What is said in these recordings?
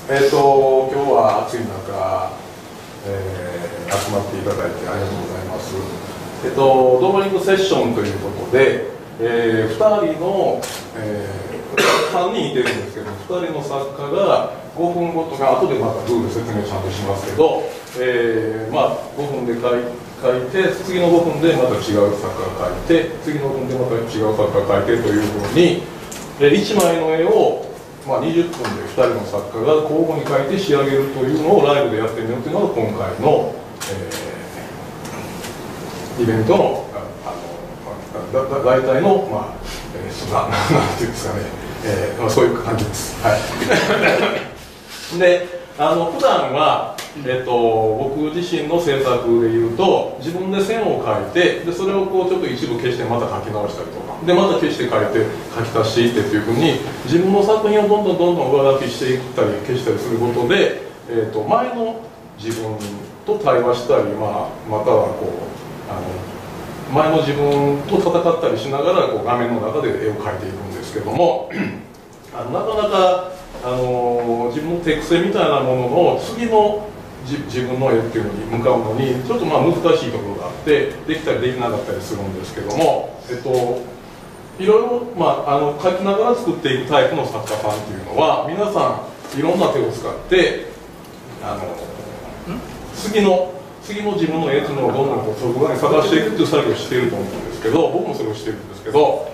今日は暑い中、集まっていただいてありがとうございます。ドーバリングセッションということで、2人の、3人いてるんですけど、2人の作家が5分ごとが、後でまたルール説明ちゃんとしますけど、5分で書いて、次の5分でまた違う作家が書いて、次の5分でまた違う作家が書いてというふうに、1枚の絵を20分で2人の作家が交互に描いて仕上げるというのをライブでやってみようというのが今回の、イベントの大体の、なんていうんですかね、そういう感じです。はい、で普段は、僕自身の制作でいうと自分で線を描いてでそれをこうちょっと一部消してまた描き直したりとかでまた消して描いて書き足していってっていうふうに自分の作品をどんどん上書きしていったり消したりすることで、前の自分と対話したり、またはこう前の自分と戦ったりしながらこう画面の中で絵を描いていくんですけどもなかなか自分の手癖みたいなものの次の自分の絵っていうのに向かうのにちょっと難しいところがあってできたりできなかったりするんですけども、いろいろ、描きながら作っていくタイプの作家さんっていうのは皆さんいろんな手を使って次の自分の絵っていうのをどんどんそこに探していくっていう作業をしていると思うんですけど僕もそれをしてるんですけど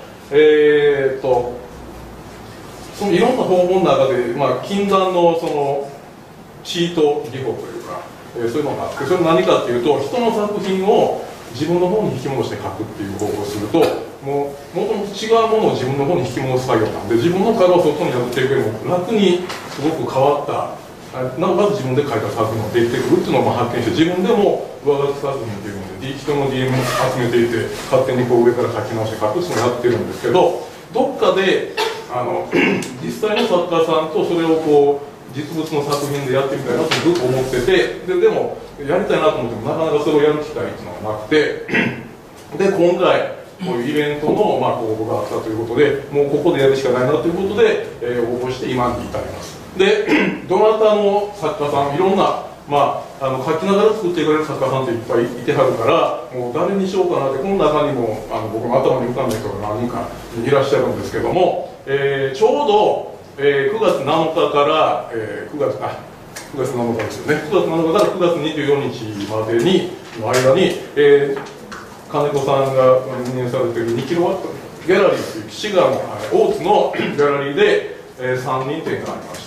そのいろんな方法の中で、禁断のそのチート技法というか、そういうのがあってそれ何かっていうと人の作品を自分の方に引き戻して描くっていう方法をするともともと違うものを自分の方に引き戻す作業なんで自分の殻を外に破っていくよりも楽にすごく変わったなおかつ自分で描いた作品ができてくるっていうのを発見して自分でも上書き作品っていうので人の DM を集めていて勝手にこう上から描き直して描くっていうのをやってるんですけどどっかで実際の作家さんとそれをこう実物の作品でやってみたいなとずっと思っててでもやりたいなと思ってもなかなかそれをやる機会っていうのがなくてで今回こういうイベントの応募があったということでもうここでやるしかないなということで、応募して今に至りますでどなたの作家さんいろんな書きながら作っていかれる作家さんっていっぱいいてはるからもう誰にしようかなってこの中にも僕の頭に浮かんだ人が何人かいらっしゃるんですけども、ちょうど、9月7日から、9月7日ですよね9月7日から9月24日までの間に、金子さんが運営されている2キロワットギャラリーという滋賀の大津のギャラリーで、3人展がありまして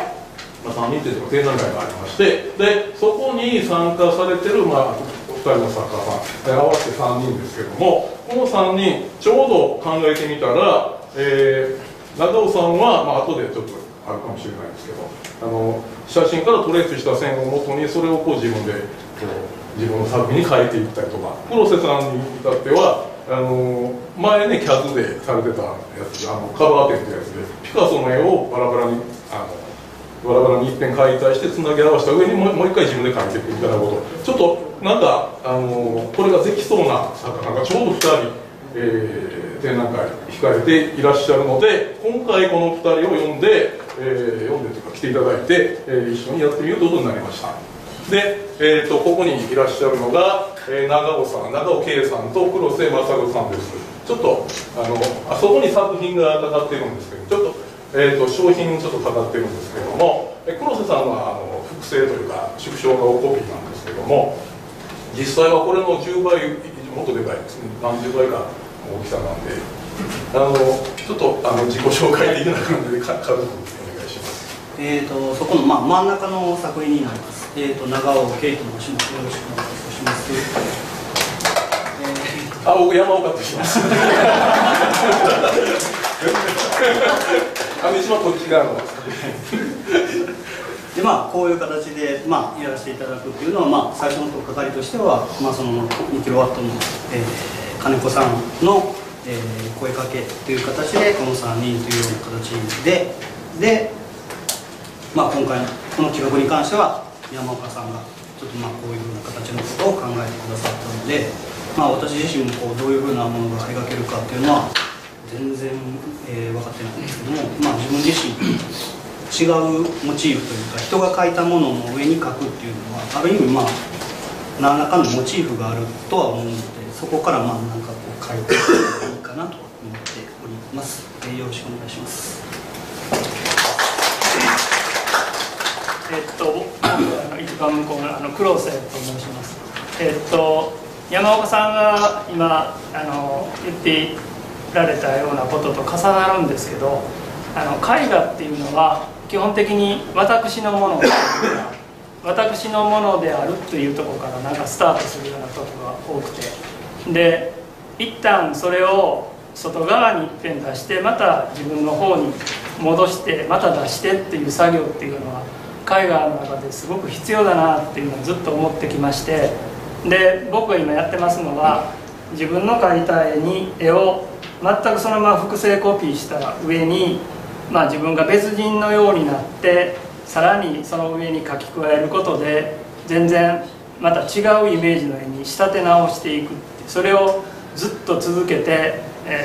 、3人展というか展覧会がありましてでそこに参加されてる、お二人の作家さん合わせて3人ですけどもこの3人ちょうど考えてみたら、中尾さんは、後でちょっとあるかもしれないんですけど写真からトレースした線をもとにそれをこう自分で自分の作品に変えていったりとか黒瀬さんに至っては前ねキャズでされてたやつカバー展ってやつでピカソの絵をバラバラに一遍解体してつなぎ合わせた上にもう一回自分で描いていくみたいなことちょっとなんかこれができそうな作家がちょうど2人、展覧会控えていらっしゃるので今回この2人を呼んでというか来ていただいて、一緒にやってみようということになりましたで、ここにいらっしゃるのが、長尾圭さんと黒瀬正子さんですちょっとあそこに作品がかかっているんですけどちょっと商品にちょっとかかってるんですけども黒瀬さんは複製というか縮小のコピーなんですけども実際はこれの10倍もっとでかいですね何十倍か大きさなんでちょっと自己紹介的な感じで軽くお願いしますそこの、真ん中の作品になります長尾圭と申しますよろしくお願いします僕山岡とします一番こっち側のでこういう形で、やらせていただくっていうのは、最初の取っかかりとしては、その2キロワットの、金子さんの、声かけという形でこの3人というような形で、今回この企画に関しては山岡さんがちょっとこういうふうな形のことを考えてくださったので、私自身もどういうふうなものが描けるかっていうのは全然分かってないんですけども、自分自身違うモチーフというか人が描いたものの上に描くっていうのはある意味何らかのモチーフがあるとは思うので、そこからなんかこう描いていいかなと思っております。よろしくお願いします。 一番向こうの黒瀬と申します。山岡さんが今言ってられたようなことと重なるんですけど、絵画っていうのは基本的に私のもの私のものであるというところからなんかスタートするようなところが多くて、で一旦それを外側にいっぺん出してまた自分の方に戻してまた出してっていう作業っていうのは絵画の中ですごく必要だなっていうのをずっと思ってきまして、で僕が今やってますのは自分の描いた絵を全くそのまま複製コピーした上に、自分が別人のようになってさらにその上に描き加えることで全然また違うイメージの絵に仕立て直していくって、それをずっと続けて、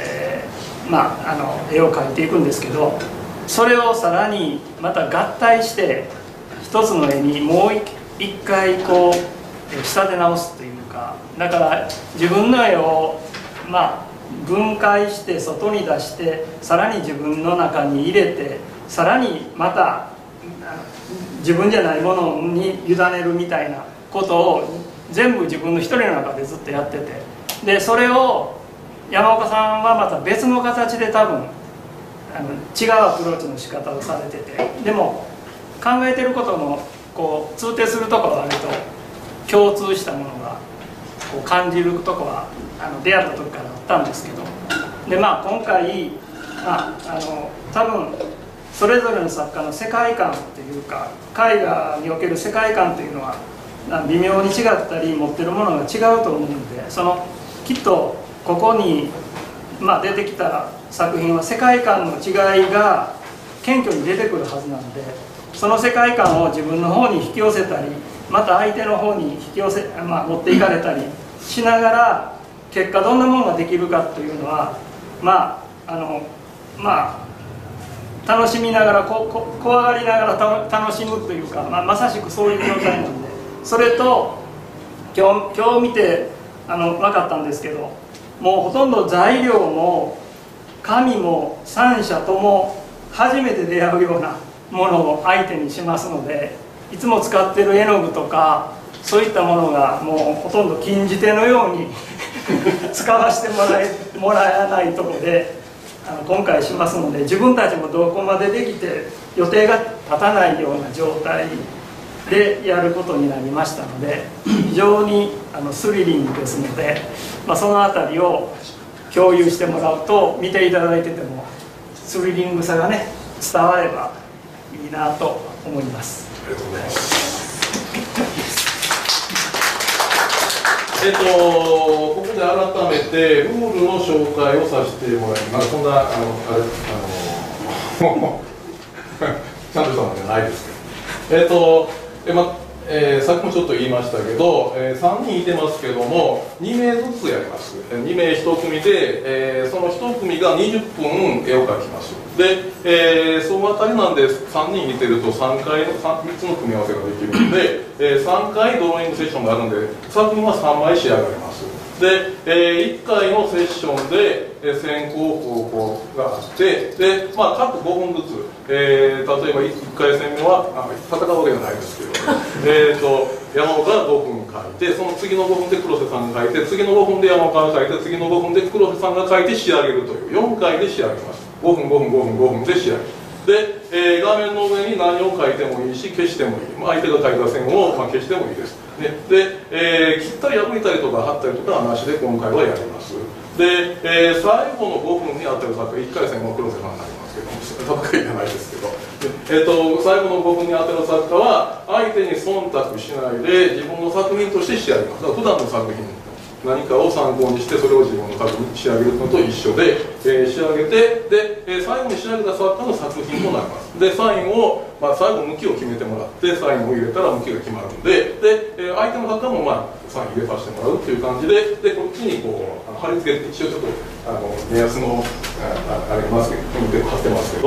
絵を描いていくんですけど、それをさらにまた合体して一つの絵にもう一回こう仕立て直すというか、だから自分の絵を分解して外に出してさらに自分の中に入れてさらにまた自分じゃないものに委ねるみたいなことを全部自分の一人の中でずっとやってて、でそれを山岡さんはまた別の形で多分違うアプローチの仕方をされてて、でも考えてることもこう通底するところがあると共通したものがこう感じるところは出会った時からあったんですけど、で今回多分それぞれの作家の世界観というか絵画における世界観というのは微妙に違ったり持ってるものが違うと思うので、きっとここに出てきた作品は世界観の違いが謙虚に出てくるはずなので、その世界観を自分の方に引き寄せたりまた相手の方に持っていかれたりしながら結果どんなものができるかというのは楽しみながら怖がりながら楽しむというか、まさしくそういう状態なんで、それと今日見て分かったんですけど、もうほとんど材料も紙も三者とも初めて出会うようなものを相手にしますので、いつも使ってる絵の具とかそういったものがもうほとんど禁じ手のように使わせてもらえないところで今回しますので、自分たちもどこまでできて予定が立たないような状態でやることになりましたので、非常にスリリングですので、その辺りを共有してもらうと見ていただいててもスリリングさがね伝わればいいなと思います。 ありがとうございます。ここで改めてルールの紹介をさせてもらいます。そんなちゃんとしたものじゃないですけど、さっきもちょっと言いましたけど、3人いてますけども2名ずつやります。2名1組で、その1組が20分絵を描きます。で、そのあたりなんで3人見てると3つの組み合わせができるので、3回ドローイングセッションがあるので作品は3枚仕上がります。で、1回のセッションで先行後攻があって、で、各5分ずつ、例えば1回戦目は戦うわけじゃないですけど、山岡が5分描いて、その次の5分で黒瀬さんが描いて、次の5分で山岡が描いて、次の5分で黒瀬さんが描いて仕上げるという4回で仕上げます。5分5分5分5分で仕上げる。で、画面の上に何を描いてもいいし消してもいい、相手が描いた線を消してもいいです。で、切ったり破いたりとか貼ったりとかはなしで今回はやります。で、最後の5分に当たる作家、1回戦は黒瀬さんになりますけど、戦いじゃないですけど、最後の5分に当たる作家は相手に忖度しないで自分の作品として仕上げます。だから普段の作品何かを参考にしてそれを自分の作品に仕上げるのと一緒で、仕上げて、で、最後に仕上げた作家の作品となります。で、サインを、最後向きを決めてもらってサインを入れたら向きが決まるんで、相手の作家もサイン入れさせてもらうっていう感じで、こっちにこう貼り付けて、一応ちょっと目安のあれますけど貼ってますけど、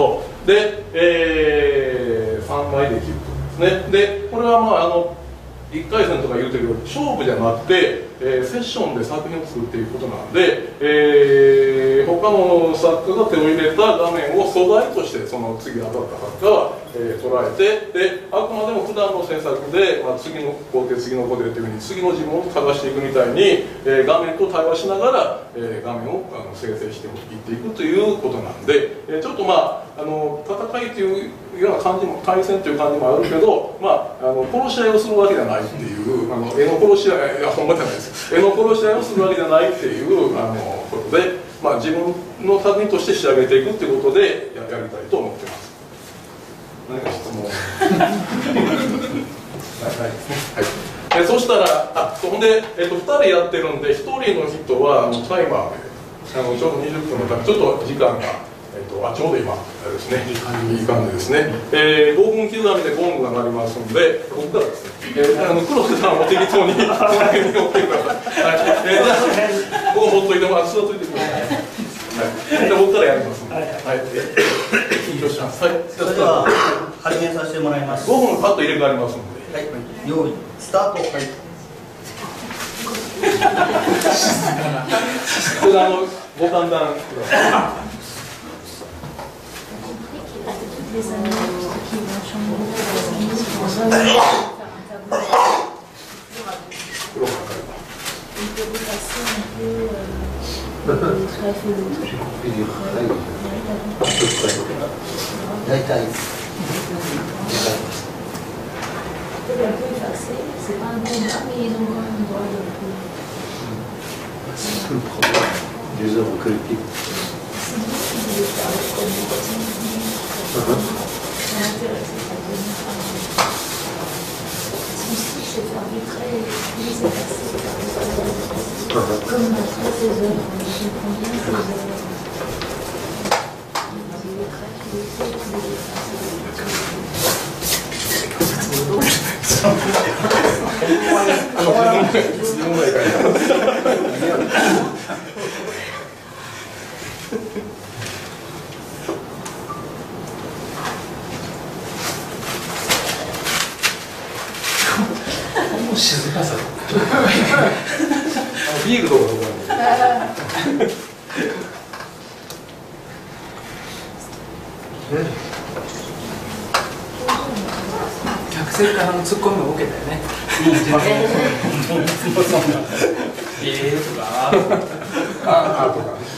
で、3枚できるとですね。でこれは1回戦とか言うてるより勝負じゃなくて、セッションで作品を作っていくことなんで、他の作家が手を入れた画面を素材としてその次当たった作家は、捉えて、であくまでも普段の制作で、次の工程次の工程というふうに次の自分を探していくみたいに、画面と対話しながら、画面を生成していっていくということなんで、ちょっと戦いというような感じも、対戦という感じもあるけど、殺し合いをするわけじゃないっていう、絵の殺し合い、いやほんまじゃないですよ、絵の殺し合いをするわけじゃないっていうことで、自分の作品として仕上げていくっていうことでやりたいと思ってます。何か質問はい、そしたらそんで、2人やってるんで、1人の人はタイマーでちょうど20分のためちょっと時間が、ちょうど今ですね、いい感じですね。5分刻みでゴングが鳴りますので、ここからですね、黒瀬さんも適当にこの辺に置ってください。はい、じゃあここ持っといてもらって座っといてください。はい、じゃあ僕からやりますので、緊張します。はい、 それでは始めさせてもらいます。 5分パッと入れ替わりますので、 はい、用意スタート。はい、 これご勘談ください。 des années qui vont changer il peut dépasser un peu le trèfle ou l'autre. J'ai compris du rail. À peu près. La taille. Il est un peu effacé, c'est pas un bon bas, mais ils ont quand même le droit de le faire. C'est tout le problème des œuvres collectives. C'est difficile de faire le collectif. Ça m'intéresse, ça devient son style, c'est faire du trait et puis c'est passé par des œuvres. Comme après ces œuvres, je comprends bien ces œuvres. Les traits, les faits, les 静かさビールとかとか客席からのツッコミを受けたよね。とかあとか。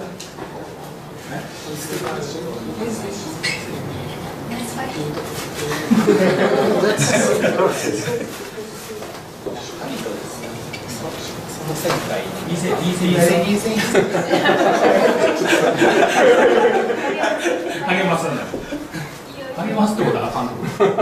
励ますんだ。励ますってことはあかんの。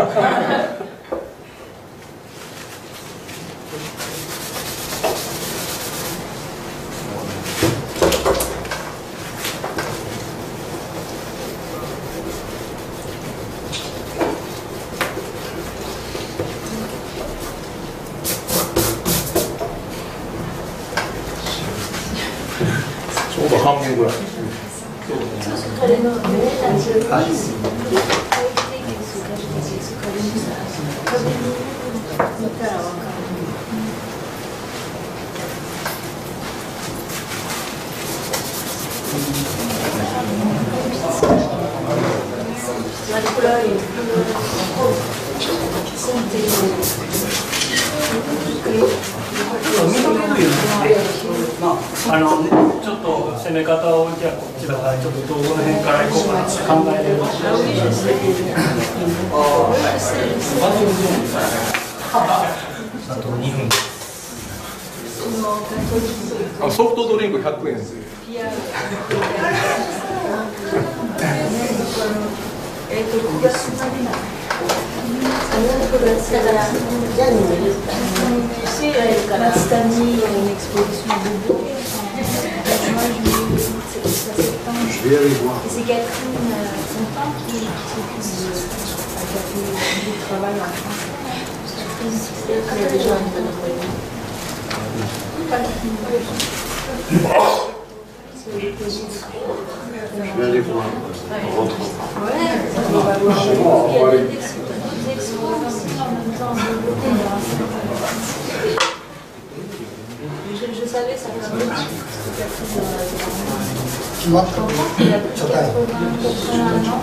ちょうど半分ぐらい。 ちょっと攻め方をじゃあこっちだからちょっとどの辺から行こうかなって考えれる。あと2分。 ソフトドリンク100円です。 だから、ジャンヌですか。cette année, il y a une exposition de beau. Je vais aller voir. C'est Catherine Fontan qui a fait du travail en France. Elle a déjà une bonne envoyée. se poser. Je vais aller voir en rentrant. Ouais, on va voir. Il y a d'autres expos aussi en même temps développés. Je savais ça comme ça. Je comprends qu'il a plus de 81 ans.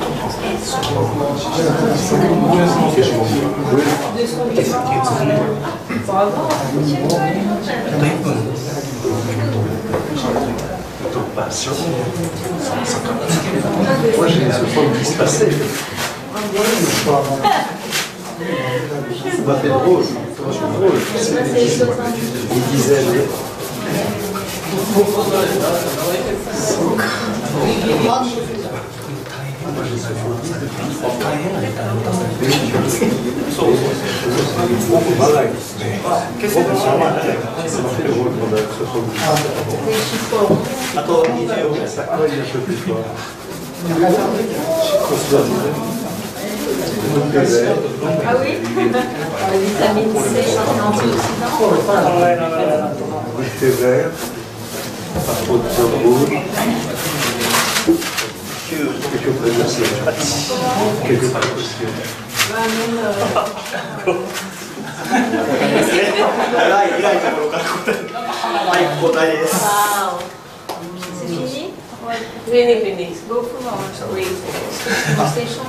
Bravo. Moi j'ai 70 passés. Ça m'a fait drôle. Je suis drôle. Une dizaine. あと20秒。 Ah oui. La vitamine C, antioxydant. Thé vert, pas trop de viande rouge, quelques précautions. Quelques précautions. 偉いところから答え。はい、答えです。 Waouh. C'est fini? Fini. Beaucoup moins. Oui. C'est chaud.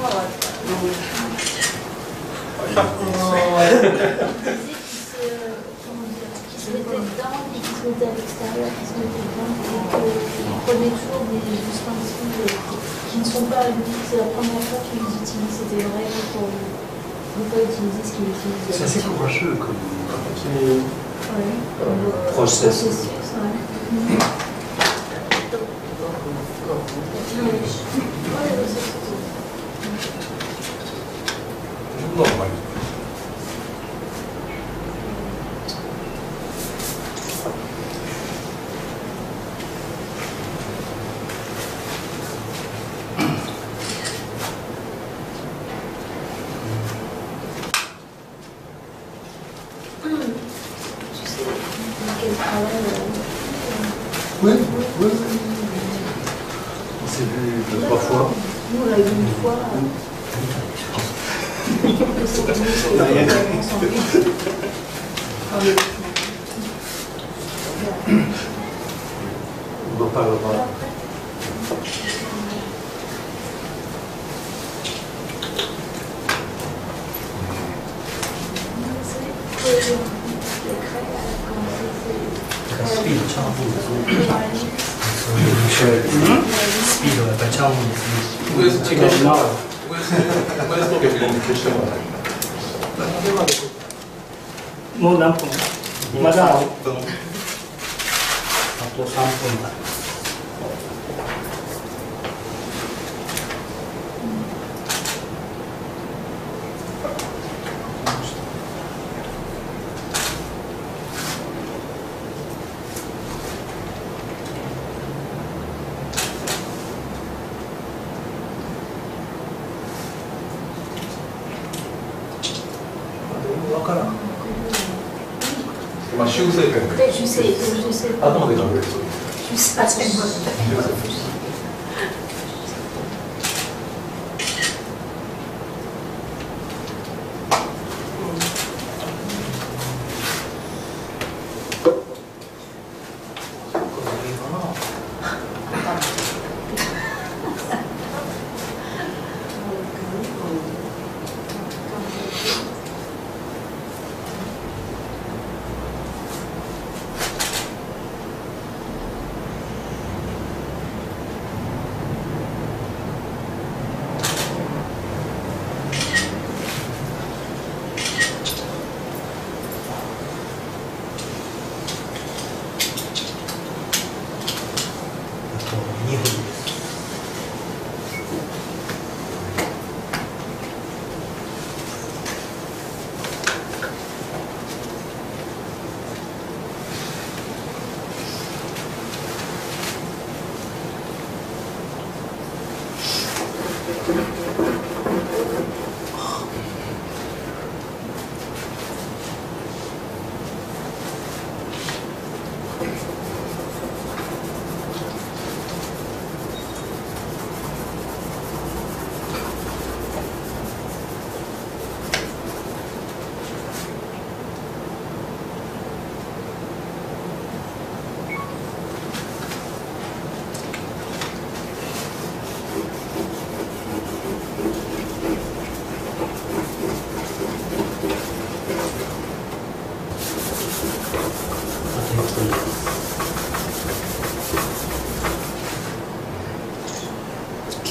Qui se mettait dedans, puis qui se mettait à l'extérieur, qui se mettait dedans, qui prenaient toujours des ustensiles qui ne sont pas uniques. C'est la première fois qu'ils les utilisent. C'était une règle pour ne pas utiliser ce qu'ils utilisent. C'est assez courageux comme Ouais. process. Ouais. Tu sais, quel travail. Oui. On s'est vu 2-3 fois. Nous, on l'a vu une fois. On en parlera. もう何分まだあと3分だ。 わからん。 まあ修正点で Je sais. 頭で考えると Je sais.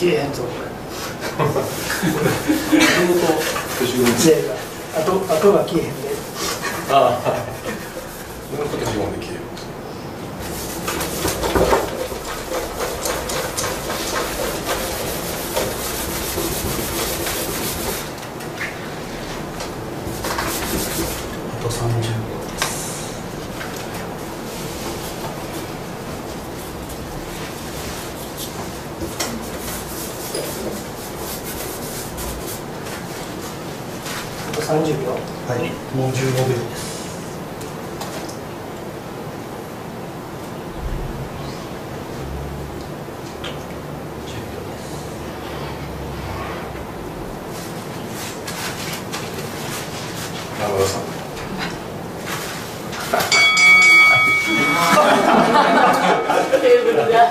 消えへんぞこれ消あとが消えへんで。 ああ、もうちょっと自分で消える。 あと30秒です。 あと30秒。 はい、もう15秒です。 山田さん。 テーブルが。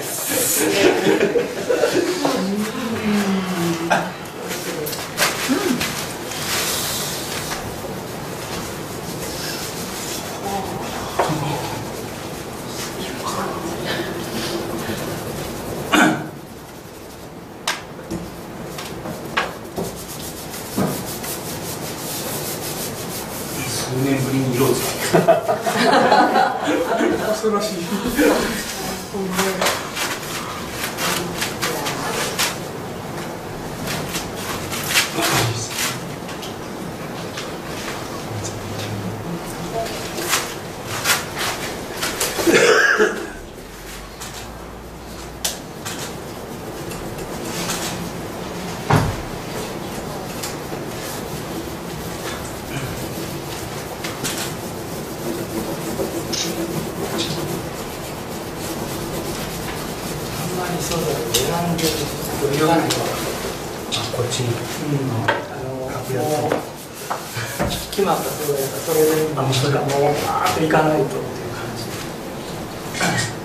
数年ぶりに色を使って恐ろしい。 そうだ、選んで言わないと。 こっちに。 もう決まったそうだからそれでもうバーッといかないとっていう感じ。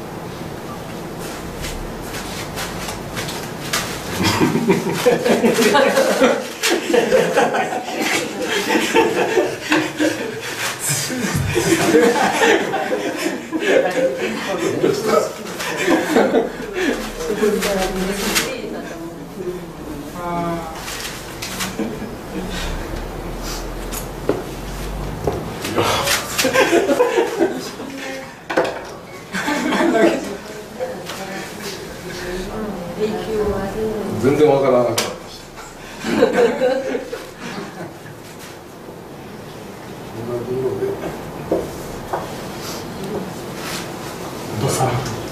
全然わからなかったし。 どさん。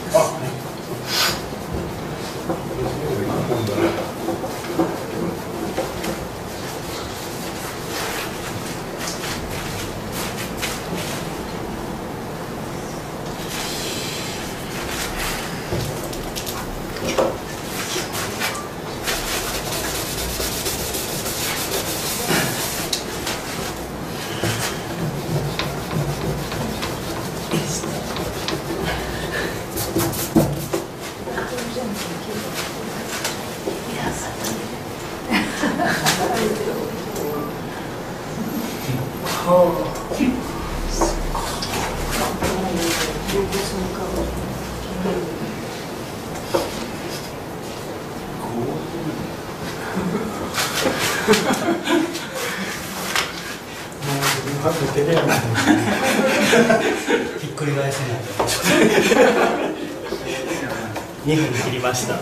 ひっくり返せない。2分切りました。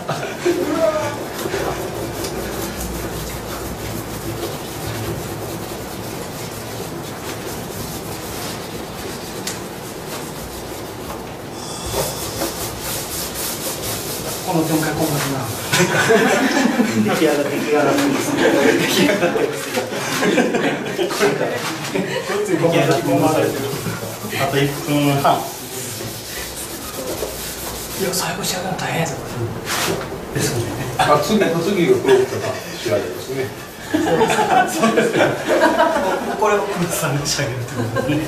この展開こんなにな。 出来上がってますね。出来上がってます。あと1分半。 いや最後仕上がるの大変やぞこれ。 ですね。 次がプロとか仕上げですね。 そうですね。これを黒田さんが仕上げるということですね。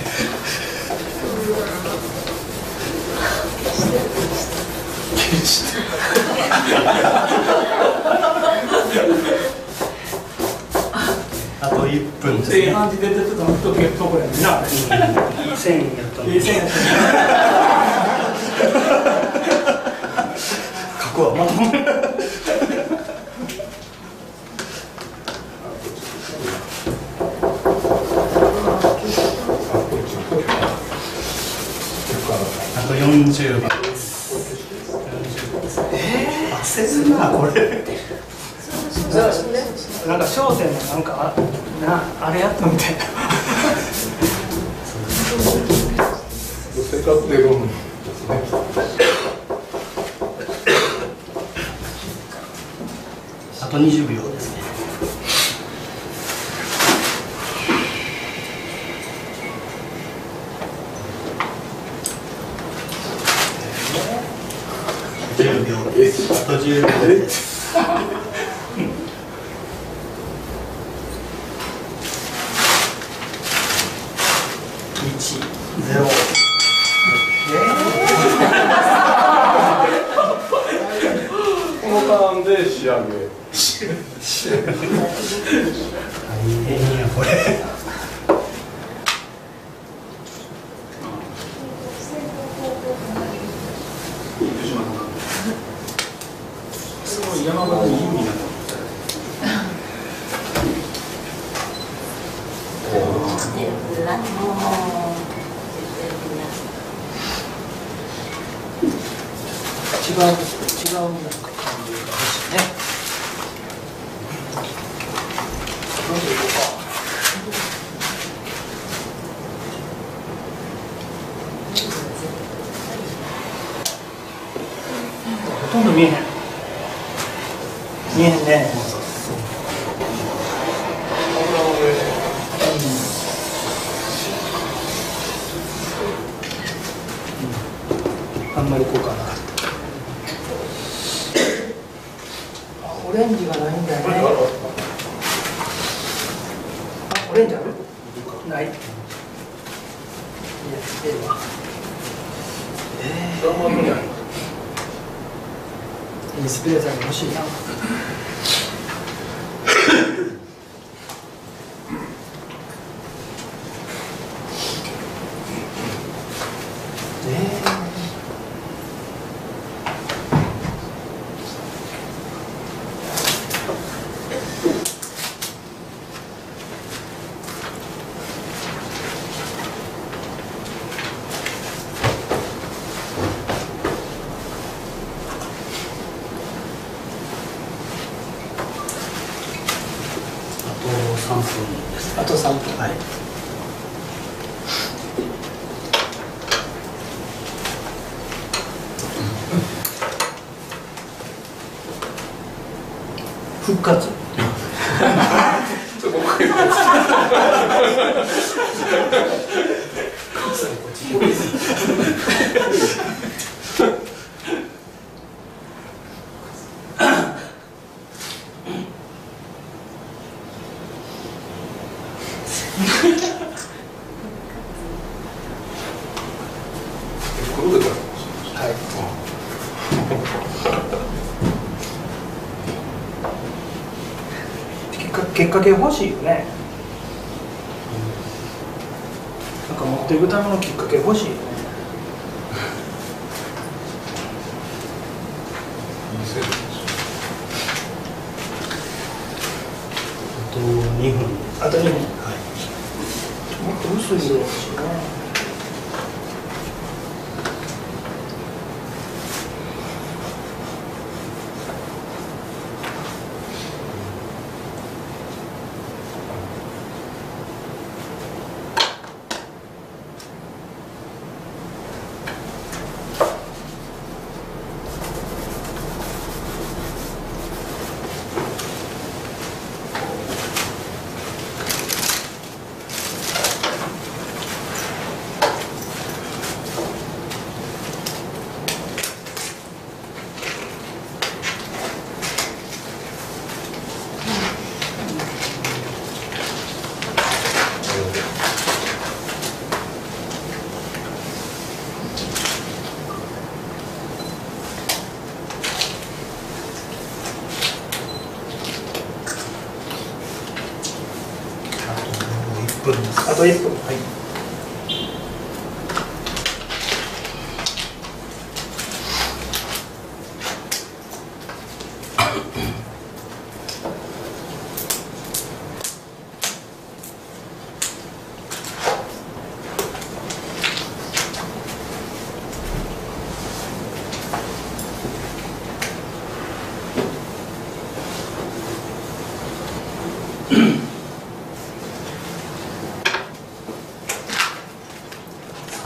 あと1分ですね。 いい感じで出てたのとこやねんな。 いい線やったの。 いい線やった。 過去はまとも。 40番です。焦るなこれ。 なんか商店のなんかあれやったみたいな。 生活で論ですね。 あと20秒ですね。10秒です。あと10秒です。0。 このターンで仕上げ。 大変やこれ。すごい山形有利なの。違うなんか感じが欲しいね。どうぞ行こうか。 ほとんど見えへん。見えへんね。あんまり効果なかった。オレンジがないんだよね。あ、オレンジある？ない。いや、インスピレーターが欲しいな。 3分です。 あと3分。 はい。 復活。きっかけ欲しいよね。なんか持っていくためのきっかけ欲しいよね。 あと2分。 あと2分。 はい。 もっと薄い色欲しいな。あと1分。はい。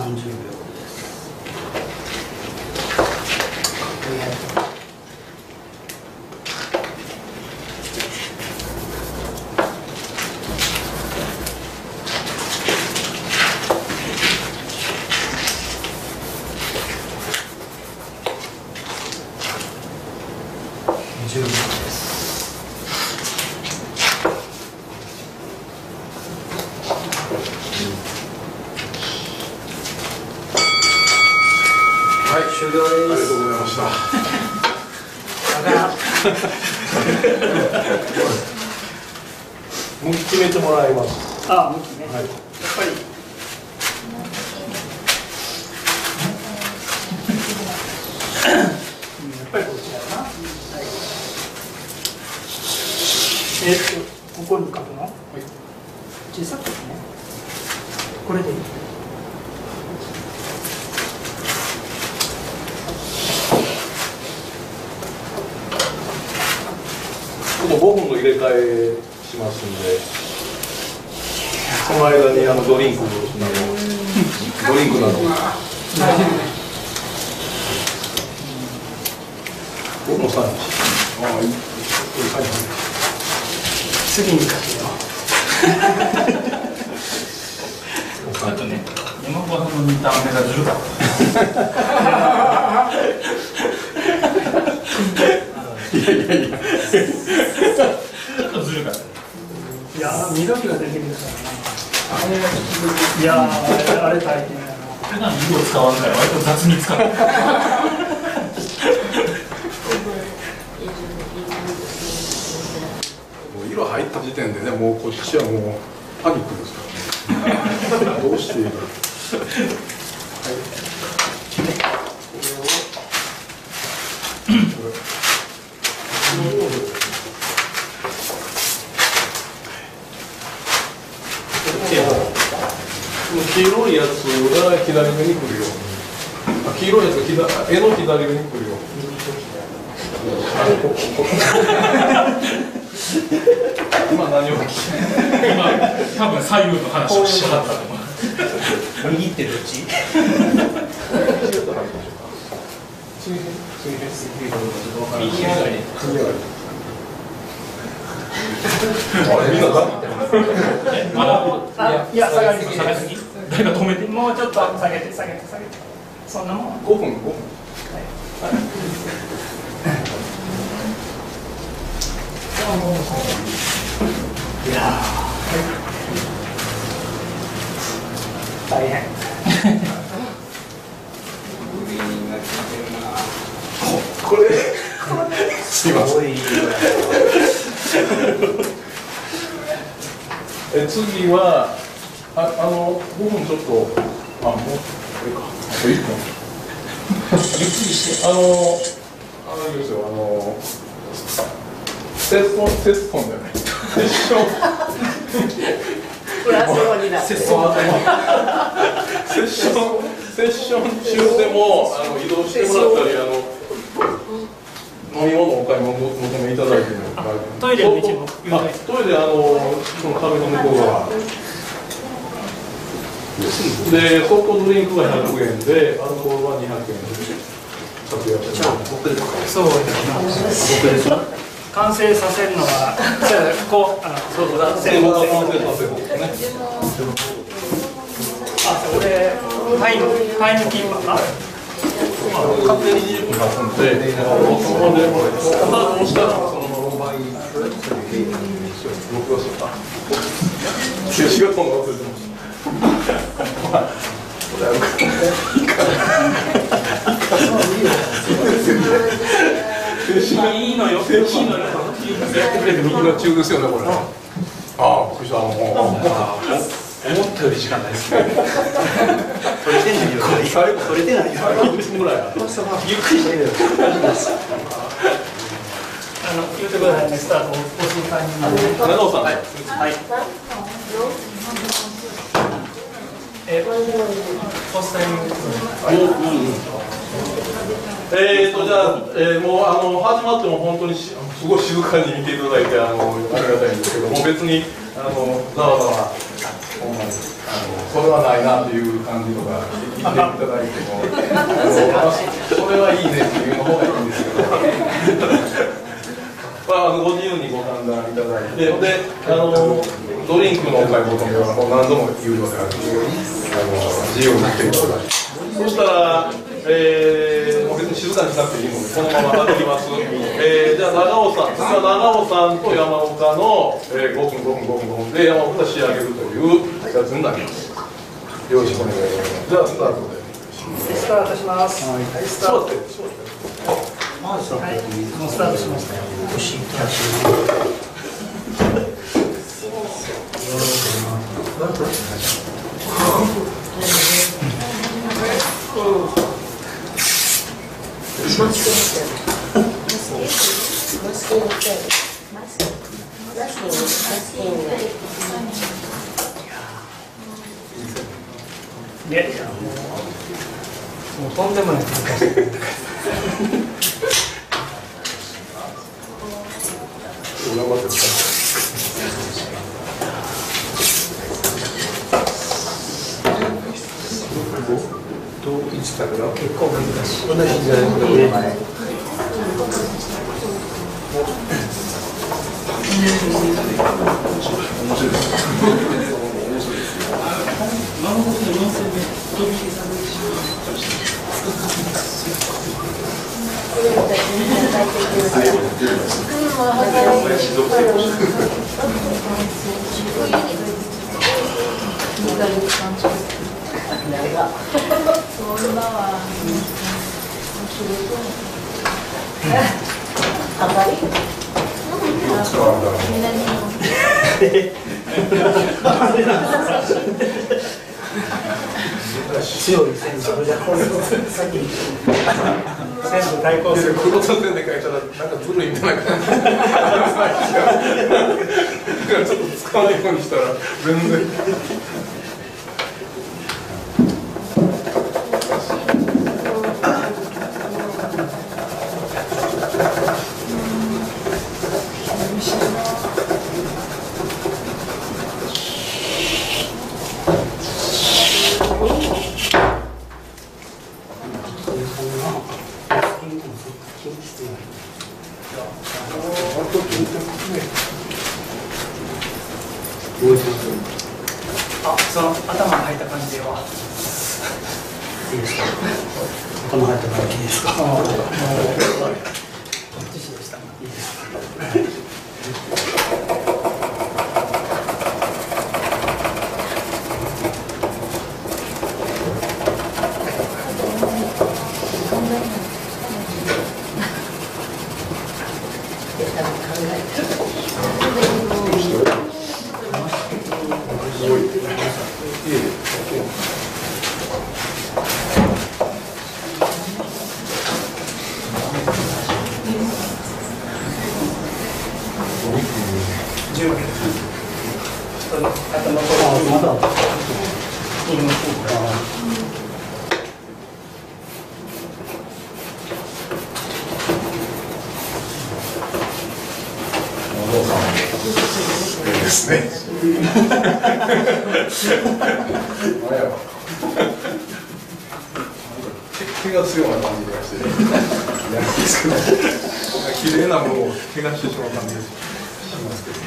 30秒です。20秒です。はい、終了です。 ありがとうございました。向き決めてもらいます。 あ、向きね。 はい。 やっぱり。やっぱりこっちだな。はい。ここに書くの。はい。小さくね。これでいい。 ちょっと5分の入れ替えしますんで、その間にドリンクなど。僕も3日。ああ、いい。 次に書くよ。 あとね、山子さんの2ターン目がずるかった。ちょっとずるかった。 いや、緑が出てくるからな。いや、あれ大変やな。 普段色使わんから割と雑に使う。 色入った時点でね、もうこっちはもうパニックですから、ね、どうしていいか。はい黄色いやつが左目に来るように、黄色いやつが絵の左目に来るように。今何を今多分左右の話をしはったと思う。 握ってるうち。 右上がり。 みんないや、下がりすぎ。 誰か止めて。 もうちょっと下げて。そんなもん。 5分。 いや大変。 これすいません。次は5分ちょっともうこれかあと1分ゆっくりしてあれですよセットンじゃないセッションプラス4になってセッション中でも移動してもらったり飲み物お買い物求めいただいてもトイレの位置もトイレその壁の向こう側でソフトドリンクが100円でアルコールは200円で各やってますそうですね。完成させるのはこうそうだ完成させるですね。 俺タイムキーパーか勝手に20分経つんで、そのでスタートしたらその録画するか。仕事の忘れてました。 いいのよ。 やってくれて右の中ですよねこれ。ああ、びっくりした。 思ったより時間ないですね。取れてないよ。取れてないよ。 1分ぐらい。 ゆっくりしてるよ。 言ってくださいね。スタートを押すタイミングで。 長尾さん。はい。 押すタイミング。 じゃあ、もう始まっても本当にすごい静かに見ていただいてありがたいんですけども、別にざわざわほんまにそれれはないなっていう感じとか言っていただいてもそれはいいねっていうの方がいいんですけどご自由にご判断いただいて、でドリンクのお買い求めはもう何度も言うようであるんですけど自由にしていただいて、そしたら、もう別に静かにしなくていいのでこのまま歩きます。じゃあ長尾さん、次は長尾さんと山岡の、5分で山岡が仕上げるというやつになります。よろしくお願いします。じゃあスタートで。 スタートします。はい、スタート。 はい、 もうスタートしましたよ。いやいや、もうとんでもない難しい。 頑張ってどういつだろう。 結構難しい。 同じじゃないですか。 強い戦争じゃこれ先に全部対抗する。 黒と線で書いたらなんかずるいみたいな感じだからちょっと使わないようにしたら全然その頭が入った感じでは。 いいですか。頭入った感じですか。 自信でした。いいですか。 ですね。毛が強いような感じがして、嫌なんですけど、綺麗なものを怪我してしまう感じがしますけど。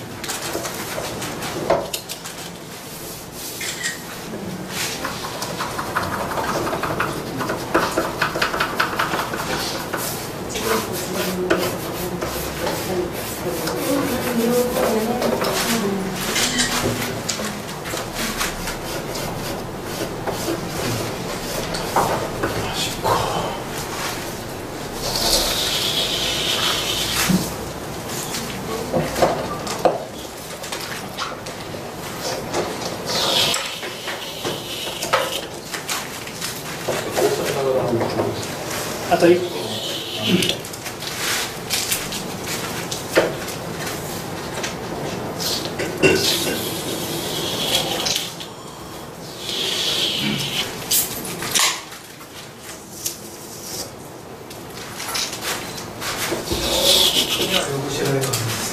あと1個。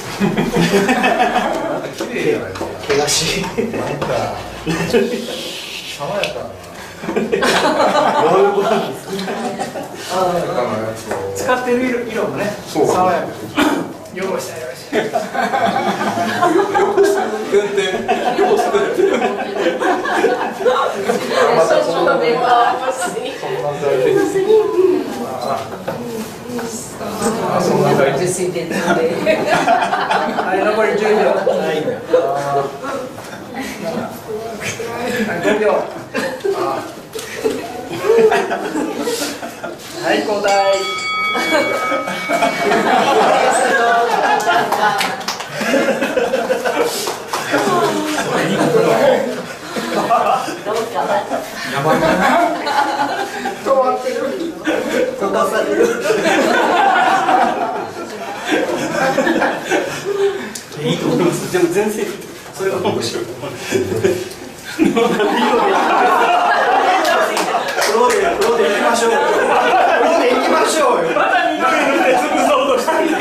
綺麗じゃないですか。 怪我しい。 なんか爽やかな。 どういうことなんですか。 爽やかなやつを使ってる色もね、 そう爽やか。汚したよし。 よく作ってよく作ってそんな大事はい、残り10秒。5秒。はい、交代。 やばいな。 飛ばされる。いいと思います。でも全然それが面白いと思う。黒で行きましょう。黒で行きましょうよ。 まだ緑塗って潰そうとしたんだ。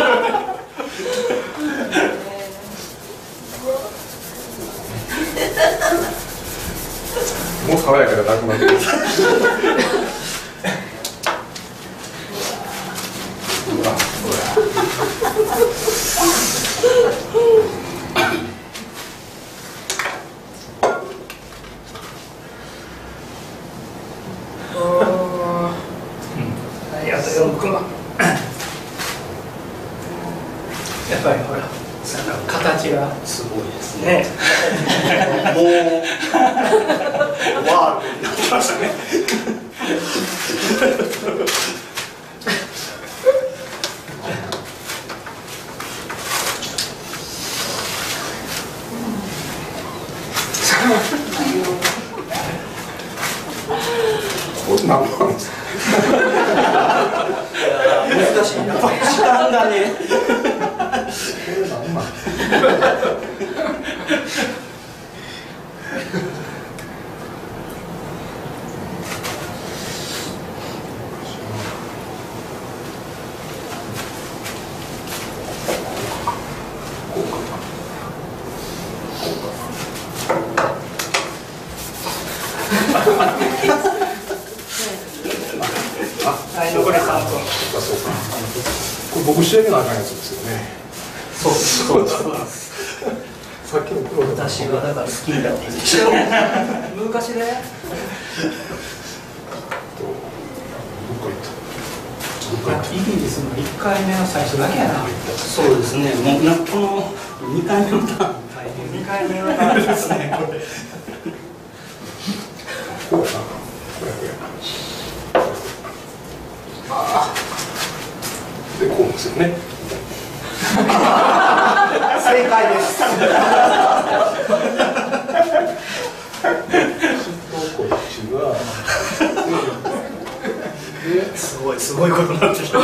もう爽やかじゃなくなってる。 はい、あと4個。やっぱりほら、形がすごいですね。 ね。 もうわーってなってましたね。 こんなもんなんですか。 難しい。やっぱり時間がね。 これなんなん。 はい、残り3分。 そうか。これ僕仕上げなあかんやつですよね。 そうさっきの黒田私がだから好きになっていいでしょ。 昔ね。 どっか行った。 イギリスの1回目の最初だけやな。 そうですね。もうこの2回目のターン大変。 2回目のターンですね。これ。 こうやな。これやな。でこうですよね。 正解です。 こっちが。 すごいことになってきた。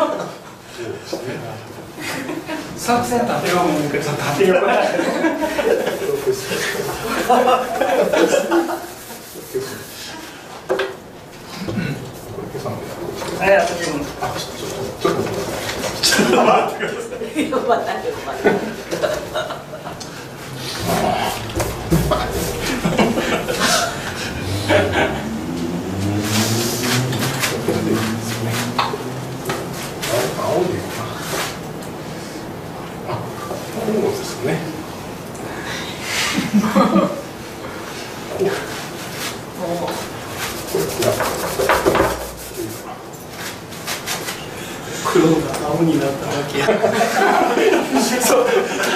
作戦立てようもんけど立てようがない。はい、あと2分。 ちょっと待ってください。 よかったよかった青でいいかな。あ、こうですね。 黒が青になっただけや。 そう。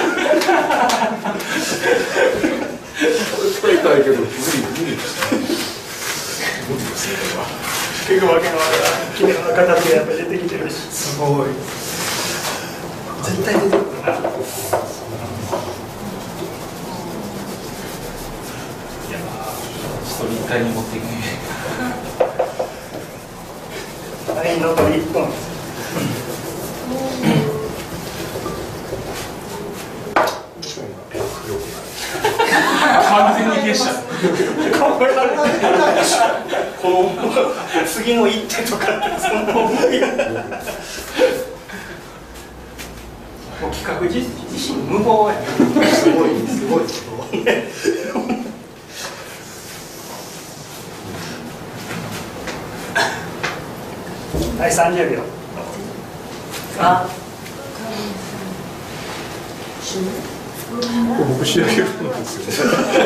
これ使いたいけど無理ですね。無理ですね。 結構わけのわからん綺麗な形がやっぱり出てきてるし。 すごい。絶対出てくるな。 ストリートに持っていくね。 はい、残り1分。 完全に消しちゃう。 この次の一手とかってその思いがもう企画自身無謀や。 すごいこと。 はい30秒。あ、 僕仕上げるんですよ。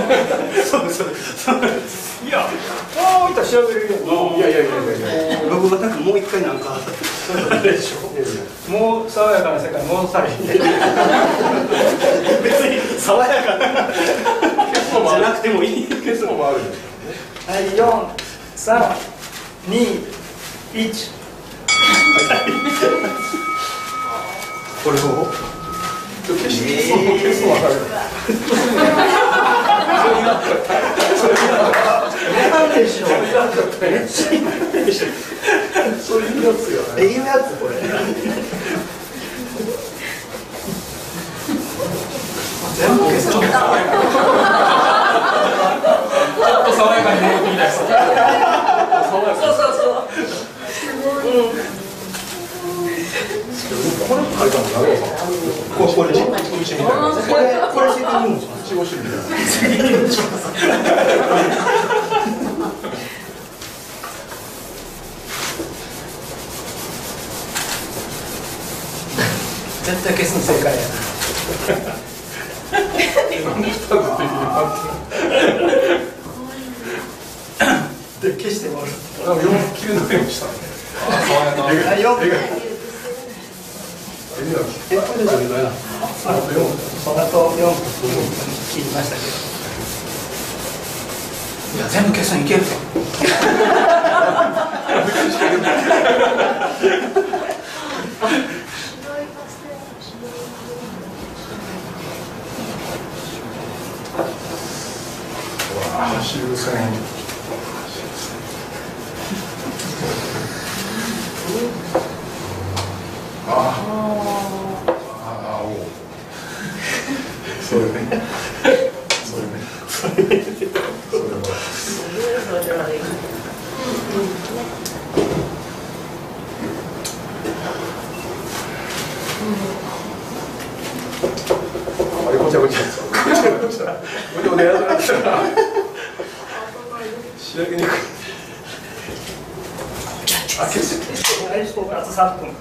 いや、ああ、いた仕上げるよ。 いやいやいやいやいや。 ロゴがなんかもう一回なんかでしょ。もう爽やかな世界戻されへん。別に爽やかな結構もある。 じゃなくてもいい。 結構もあるんですよ。 はい、4、3、2、1。 これを消すの分かる。 なんでしょう。 そういうやつよね。 いいやつこれ。全部消すの。 ちょっと爽やかに戻ってみたいです。 これも書いたの長尾さん。これみたいな。 これ責任持ちます。 守護神みたいな。 絶対消すの正解やな。で消して終わる。 4級のようにしたね。 爽やか。 はい、4。 これでどれぐらいなの？ あと4分切りましたけど。いや、全部消すのいけるぞ。 終戦。そうよね。そうよね。あまりごちゃごちゃ。ごちゃごちゃやらなかったら仕上げにくい。あ、消す。 あと3分。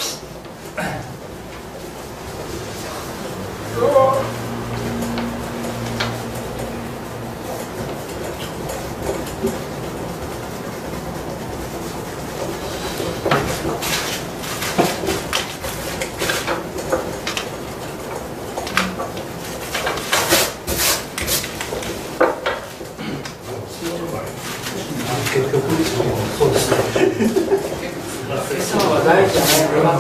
結局そうですね。 大事じゃない。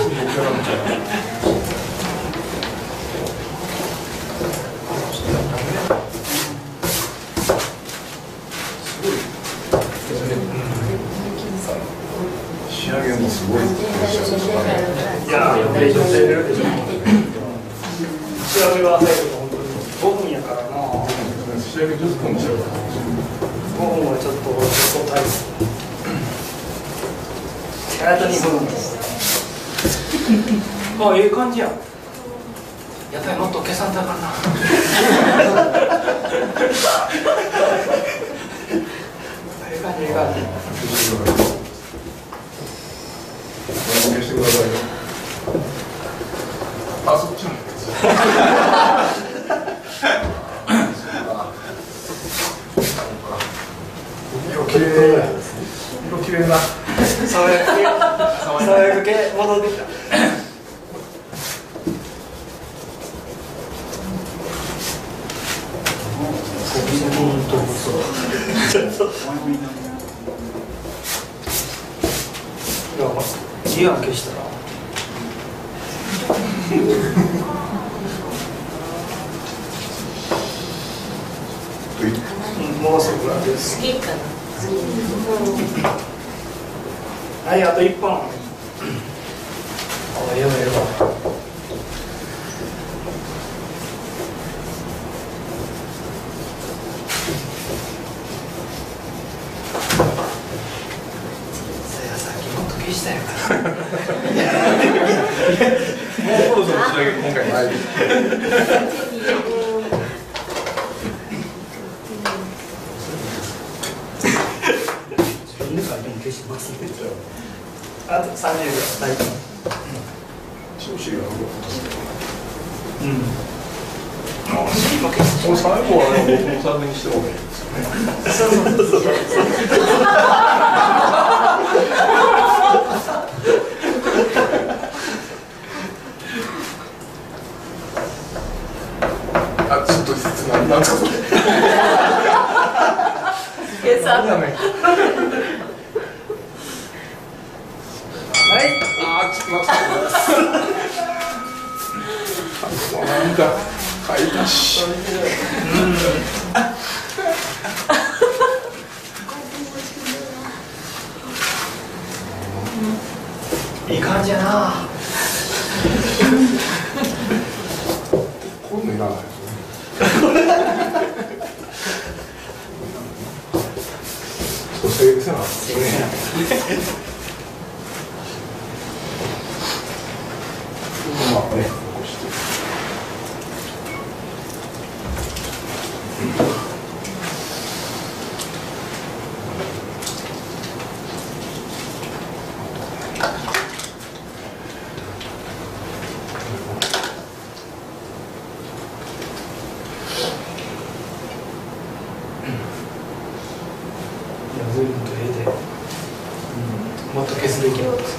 仕上げもすごい。 いや、女性出るでしょ。仕上げは入ると本当に5分やからな。 仕上げ10分にしようかな。 5分はちょっとタイプ。あと2分。あ、いい感じやん。やっぱりもっと消さんとあかんな。いい感じ、いい感じ。 消してくださいよ。あ、そっちの。色きれい。色きれいな。 爽やか系戻ってきた。いや、消したら。もうすぐです。 好きかな。 はい、あと1本。あ、ええわ、ええわ。さっきもっと消したやから。 もうそろそろ仕上げ今回ないです。 自分で書いても消しますね。 あと30秒。はい。 お尻が動く。 うん。 もう最後はね、僕も3年にしてもいいですよね。あ、ちょっとなんですかそれ。 計算。 何やねん。 はい。 あー、ちょっと待って。なんか書いたし。 いい感じやな。 こういうのいらないですね。ちょっとせなんですね。まあね、残して。 随分と絵で、もっと消すべきなんです。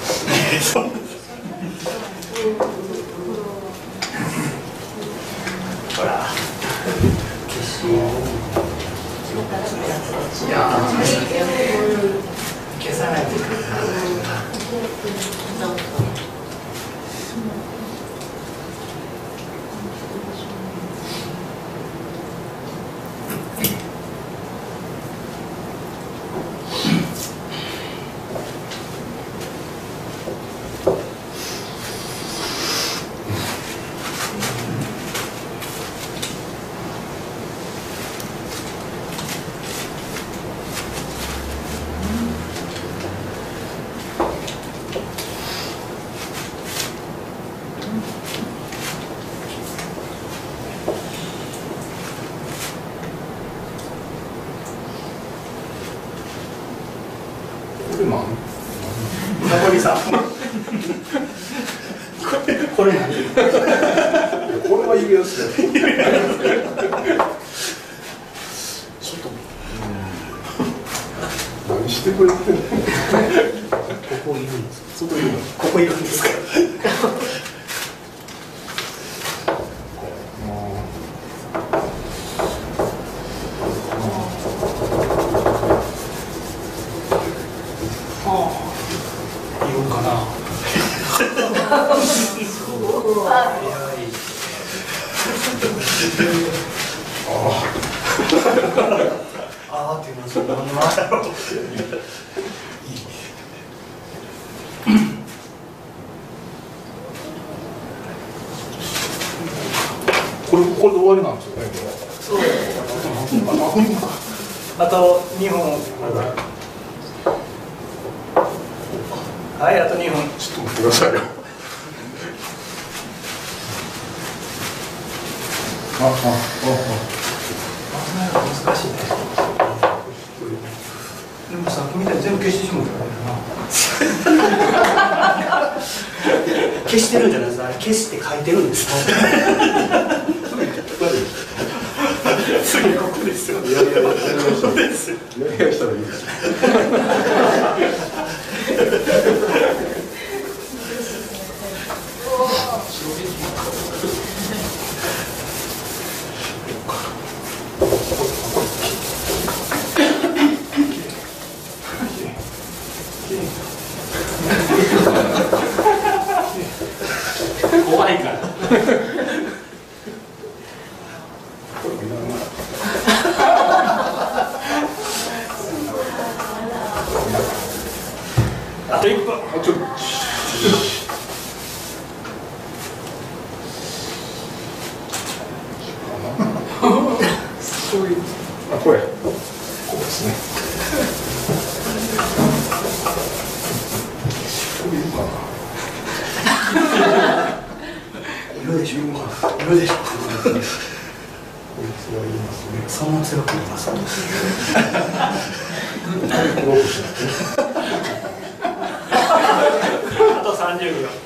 ほら、消し。いや消さないといけないな。残り3分。これ何？ これはいいやつだよ。ちょっと。何してくれてんの。 ここいるんですか。 外いるの。 ここいるんですか。いるんかな。ああっていうのはそんなものなんだろう。 これで終わりなんですよね。 そう。 あと2分か。 あと2分。はい、あと2分。 ちょっと待ってくださいよ。 難しいね。でもさっきみたいに全部消してしまったからな。 消してるんじゃないですか。消して書いてるんですか。 次ここですよ。 ここです。やりやしたらいいです。 怖いから。あと1分。 あ、ちょっと。そういう。あ、これ。こうですね。これいるかな。 いるでしょ。いるでしょ。 こいつはいますね。 そんな強く言います。 ロープしなくて。 30秒。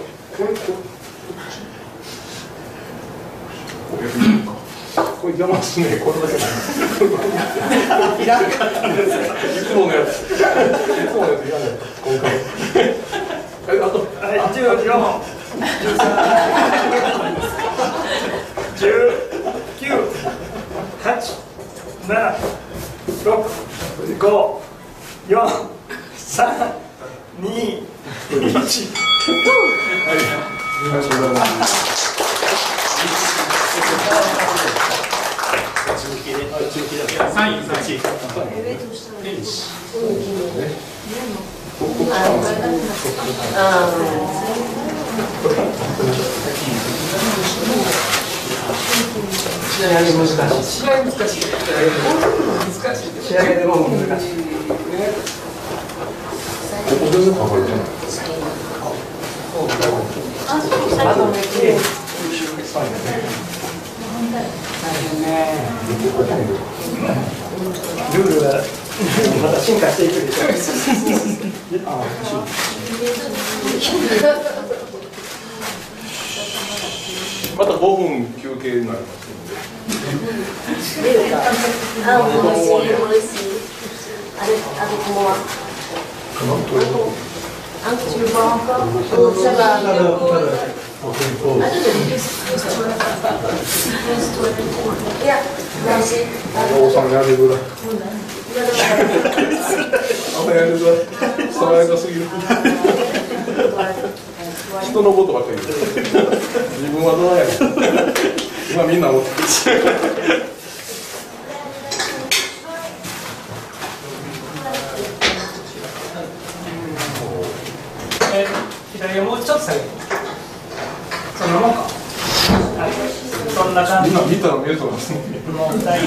これ邪魔ですね。これだけ。 いらんかったんですよ。 いつものやつ。いつものやついらんね。今回。あと。 はい、14、19、8、7、6、5、4、3、2、1。 ありがとうございます。 3位。 仕上げ難しい。仕上げでも難しい。 ここでも考えてない。 ルールがまた進化していくでしょ。 また5分休憩になりますので。 Ah, on va essayer, avec moi. Hein, tu veux voir encore? Ça va. Vas-y. さんやめてください。やめてください。爽やかすぎる。人のことばっかり言う。自分はどうやねん。今みんな思ってる。 左をもうちょっと下げる。そんなもんか。はい、そんな感じ。 今見たら見えそうですね。 もう大体。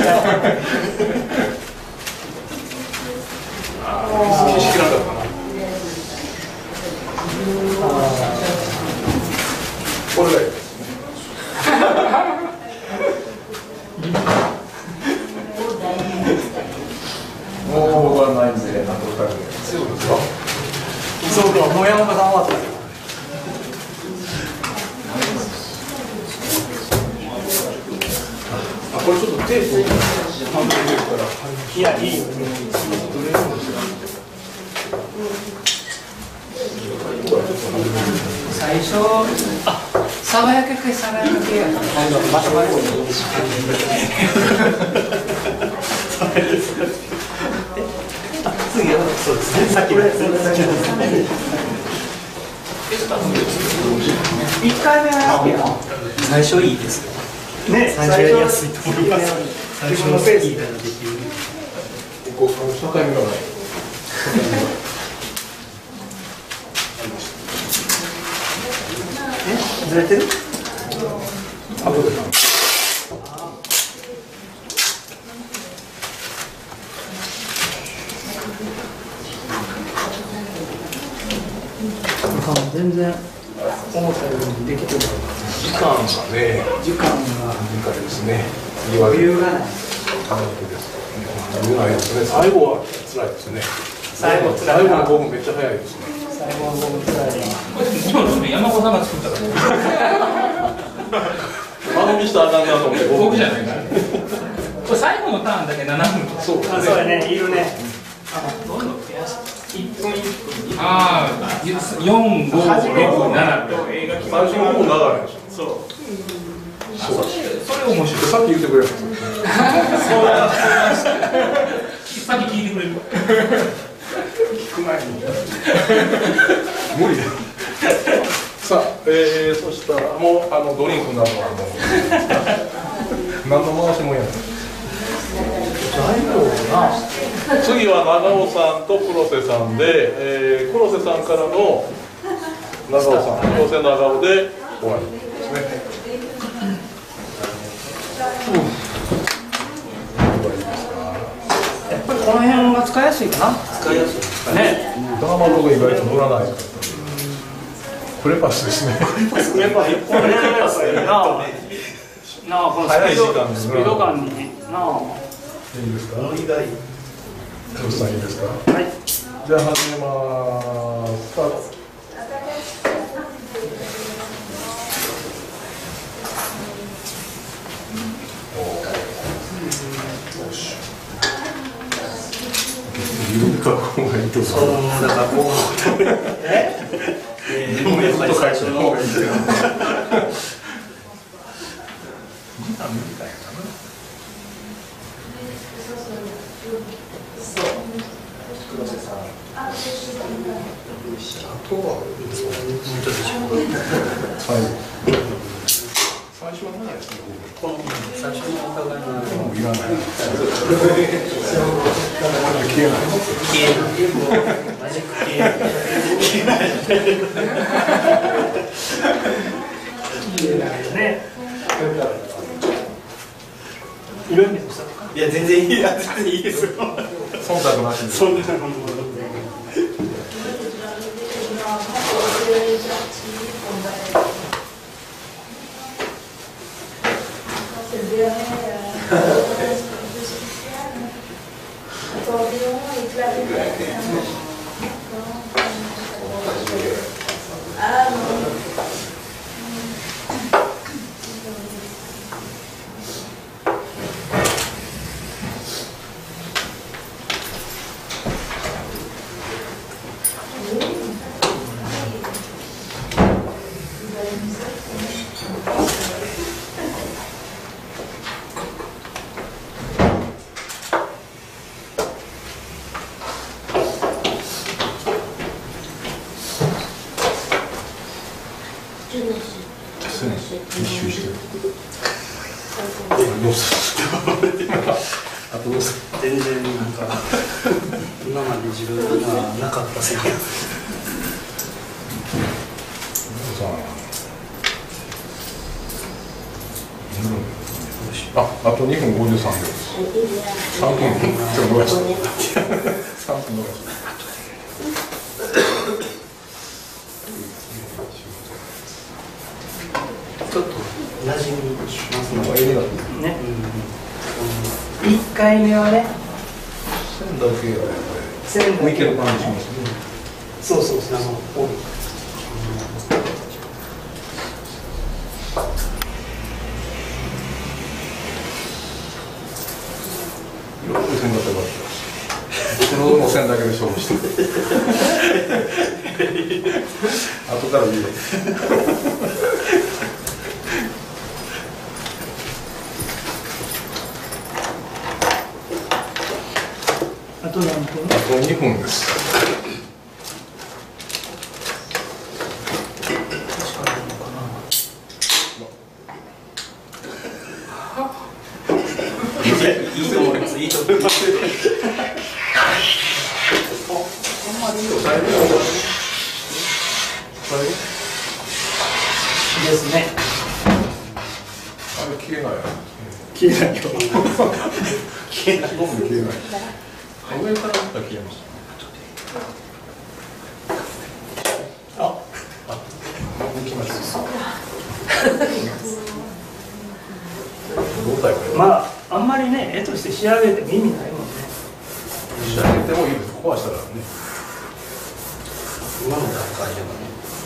意識なかったな。これがいいですね。もう僕はないんで、あと2人で。そうですか。 そうか、もう山岡さん終わったよ。 あ、これちょっとテープ半分入れるから。 いや、いいよ。最初、爽やか系やまとまる。次はそうですね。さっきのやつ。1回目は最初いいですよ。 ね、 最初やりやすいと思います。最初のペースからできる。 ここ初回目がない。 ずれてる？ 後で。 全然思ったよりできてる。 時間がね、 時間が短いですね。 余裕がない。 余裕ないですね。最後は辛いですね。 最後辛いな。 最後の5分めっちゃ早いですね。 最後の5分辛いな。 今の山子さんが作ったから間延びしたらあかんなと思って。 僕じゃないからこれ最後のターンだけ7分とかそうですね。 そうやね、いるね。 どんどん増やして1分1分ああ4、5、6、7 最初の方長いでしょ。 そう。 それ面白いさっき言ってくれた。 さっき聞いてくれる聞く前に。無理だ。さあ、そしたらもうドリンクなどはもう何の回しもやない。次は長尾さんと黒瀬さんで、黒瀬さんからの長尾さん、黒瀬長尾で終わりですね。 やっぱりこの辺が使いやすいかな。 使いやすい。 ね。 ダーマロが意外と乗らない。クレパスですね。 この辺がやすいな。なあ、このスピード感になあ。 いいですか。 ノリがいい。 黒瀬さんいいですか。 はい。 じゃあ始めます。スタート。 自分で書く方がいいと思う。 だからこうやっぱり最初の方がいいですよ。最初は何やってる？ この最初のお互いのもういらない。消えない。 マジック系ね。色味としたとか。 いや全然いいや全然いいですよ。 忖度なしで。 そんなの一周してる。あとどうする？ 全然なんか今まで自分にはなかった線が。 あと2分53秒です。3分ちょっと逃した。3分逃した。 ちょっと馴染みしますね。 ね。1回目はね、 線だけが線浮いてる感じしますね。 そうそうそう。 いろいろ線だったら黒の線だけで勝負して後から言うよ。 あと何分？ あと2分です。 いいと思います。いいと思います。 ですね。 あれ消えない。 消えないよ。 消えない。 僕も消えない。上から見たら消えました。抜きました。 まああんまりね絵として仕上げても意味ないもんね。 仕上げてもいいです。壊したらね。 今の段階でも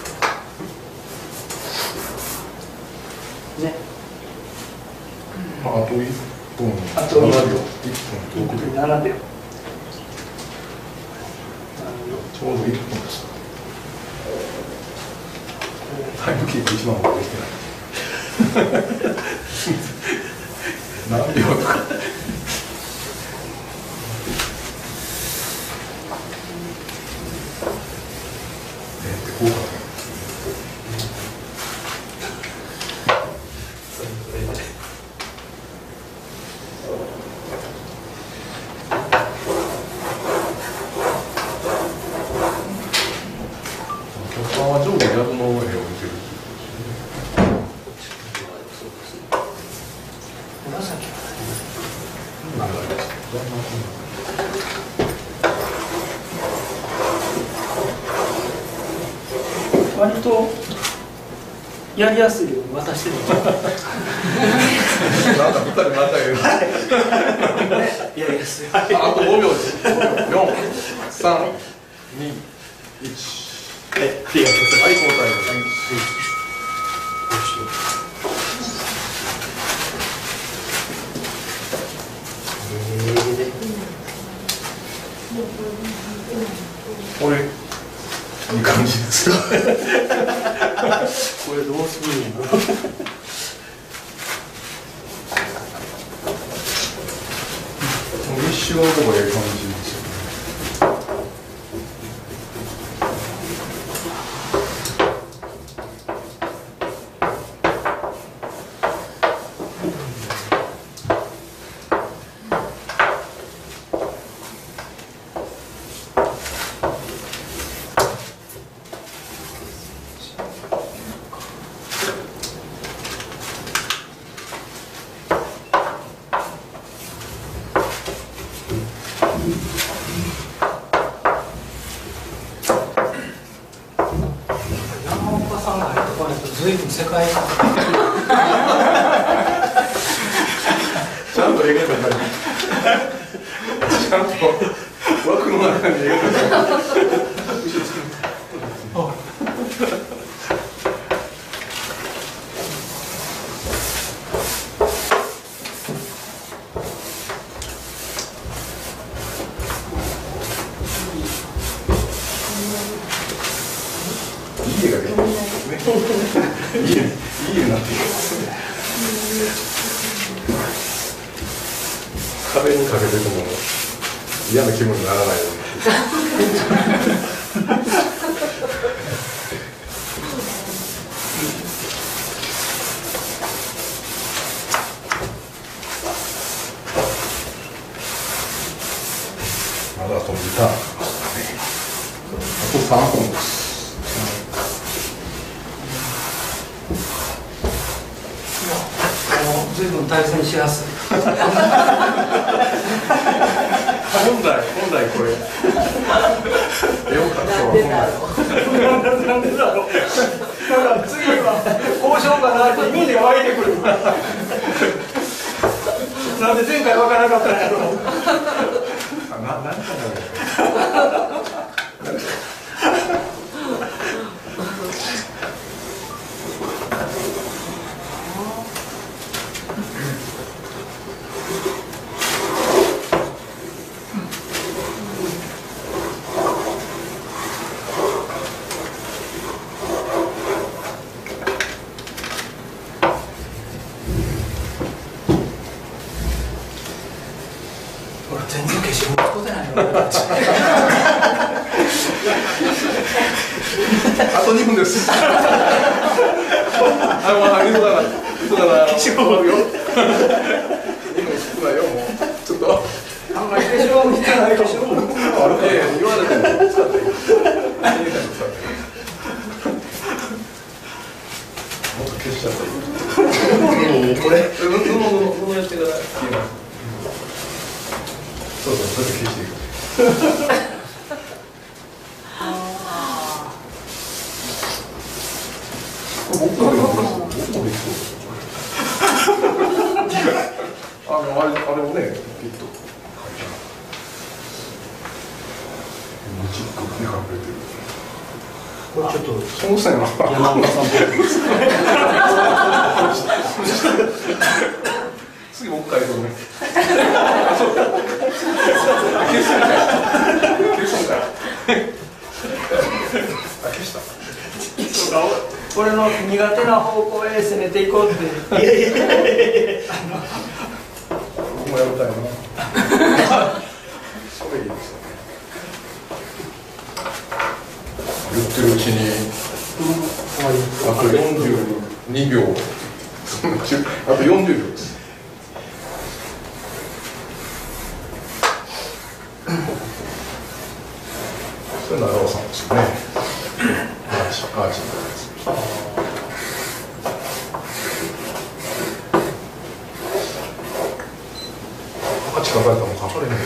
ね。 ね。 あと1分。 あと1分。 7秒。 7秒。 ちょうど1分です。タイムキープ一番もできてない。何秒とか。こうかな。上下逆の絵を見てる。 割とやりやすいように渡してる。 なんか2人またいやいやすい。 あと5秒です。4、3、2、1。 ありがとうございます。 はい、交代です。 これいい感じですよ。 これどうするんやろ。 一瞬のところええ感じですよね。 山岡さんが入ってこないと随分世界観ちゃんと描いた感じ。ちゃんと枠の中に描いた感じ。家ができてますね。家になっていますね。壁にかけてても嫌な気分にならないように。まだあと2ターンあと3本です。 随分対戦しやすい。 本来これよかったなんでだろう。なんか次は交渉かなって意味で湧いてくる。なんで前回湧かなかったんやろう。 なんかね。 俺全然消しゴム使ってないの。 あと2分です。あ、もう嘘だな。嘘だな。消しゴムあるよ。2分少ないよ、もう。ちょっと。 あんまり消しゴム見てない消しゴム。 あるね、言われても使っていい。もっと消しちゃったらいい。これ、布やってから消えます。そうそう、それで消していく。あれをね、ピッと。マジックがね、隠れてる。 これちょっとその線は。 山岡さんっぽいです。 次もう一回やろうね。そうか。消すんかい。消すんかい。あ、消した。 俺の苦手な方向へ攻めていこうって。 僕もやりたいな。それいいですよね。言ってるうちにあと42秒。あと40秒です。それ長尾さんですよね。アーチのやつ。アーチ書かれたらもう書かれないな。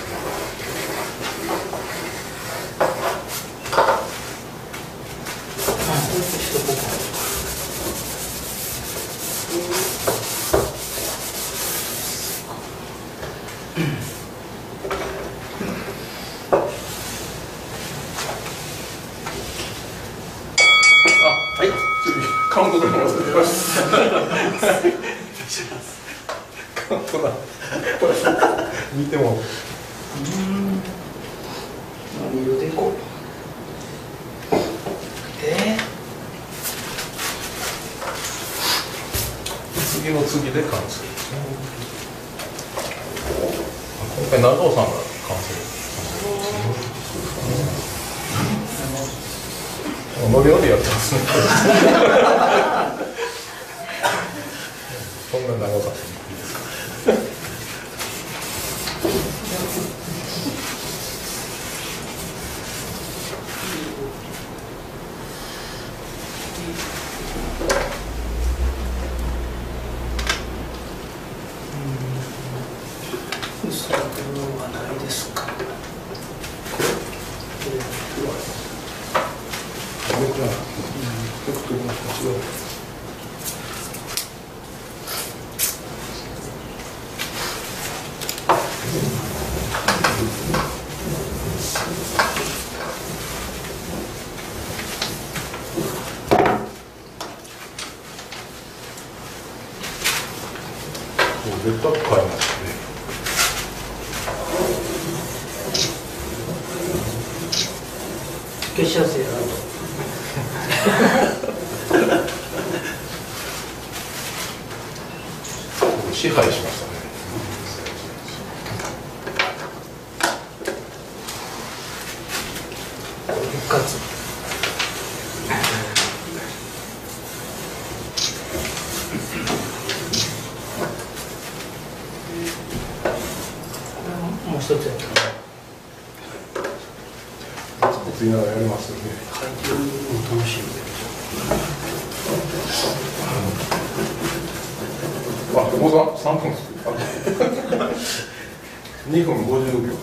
はい、カウントでも忘れてました。カウントだ。これ見ても。 何色でいこう。 次の次で完成ですね。今回長尾さんが完成。ノリノリやってますね。そんな長尾さんいいですか。 それはないですか。 絶対変えますね。 消しやすいやろ。 支配しましたね。 復活。もう一つやった。 次ながらやりますよね。 楽しい。 あ、ここが3分です。2分50秒です。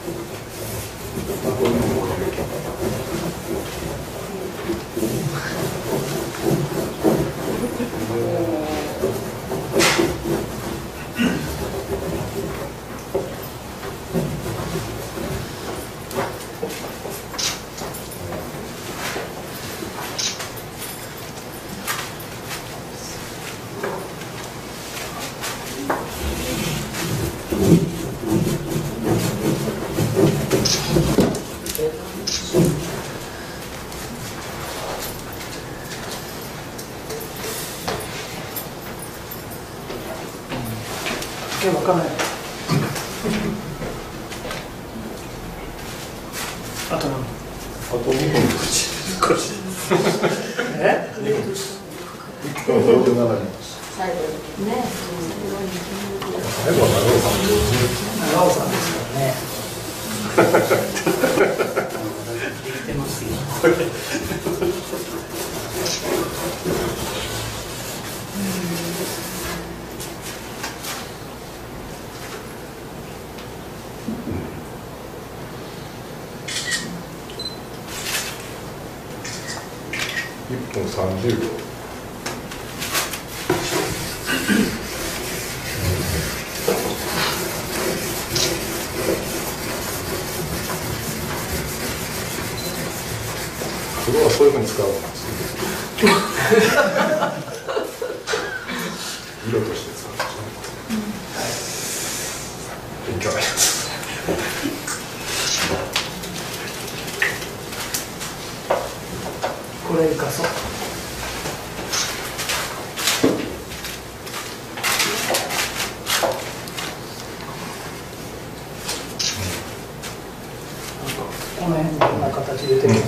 分からない。あと何？ あと2分です。 え 1分57秒です。 最後にね。 最後は長尾さん。 長尾さんですからね。 できてますよ。 1分30秒。それはそういうふうに使うんです。色として使うんですね。勉強になります。 これ生かそう。この辺こんな形で出てくるね。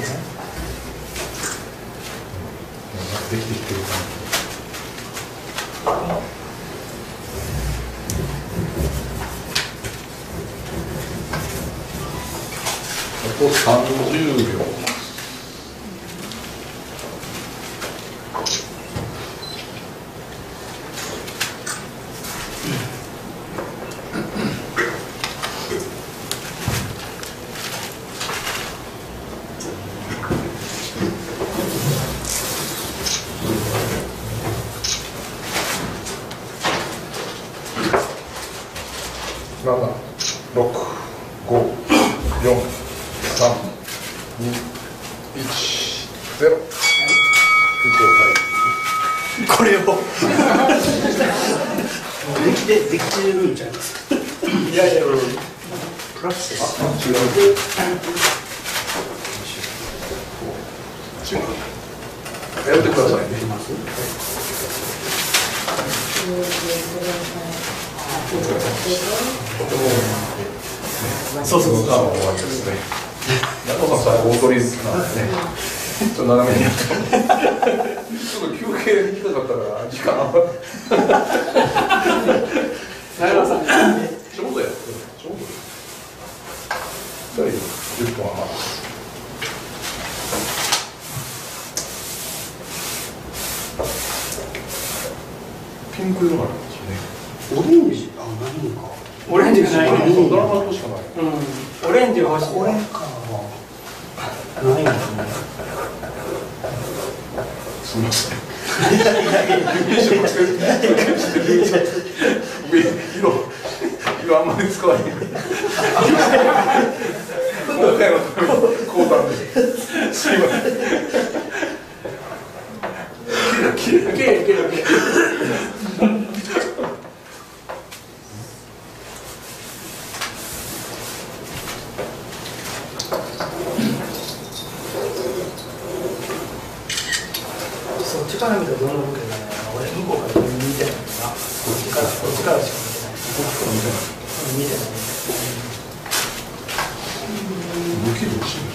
できてきてるかな。あと30秒。7、6、5、4、3、2、1、0。 これをできてるんじゃないですか。いやいや、プラスです。 違う。やってくださいね。 そうそうそう。 終わりですね。中尾さん、大鳥なんでね。ちょっと長めにやって。ちょっと休憩行きたかったから時間余って。 中尾さん。 ちょうどや。ちょうど。10分はまだ。ピンク色があるんですよね。 オレンジ、あ、ないのか。 オレンジがない。 ドラマとしかない。 オレンジが欲しい。 これか。ないのかね。 すみません。色あんまり使わない。今回の講談で。すみません。きれい。 そっちから見たらどんな風景だね。俺向こうから見てないからこっちからしか見てない。見てない。 向きどうしよ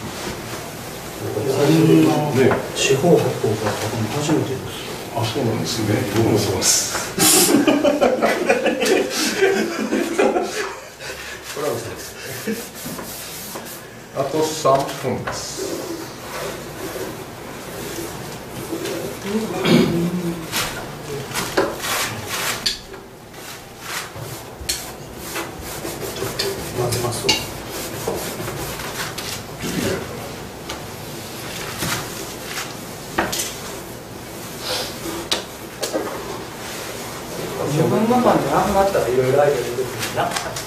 ね、四方八方が多分初めてです。 う。あ、そうなんですね。僕もそうです。これはそうですね。あと3分です。 混ぜますと。 自分の番じゃなくなったらいろいろアイデア出てくるな。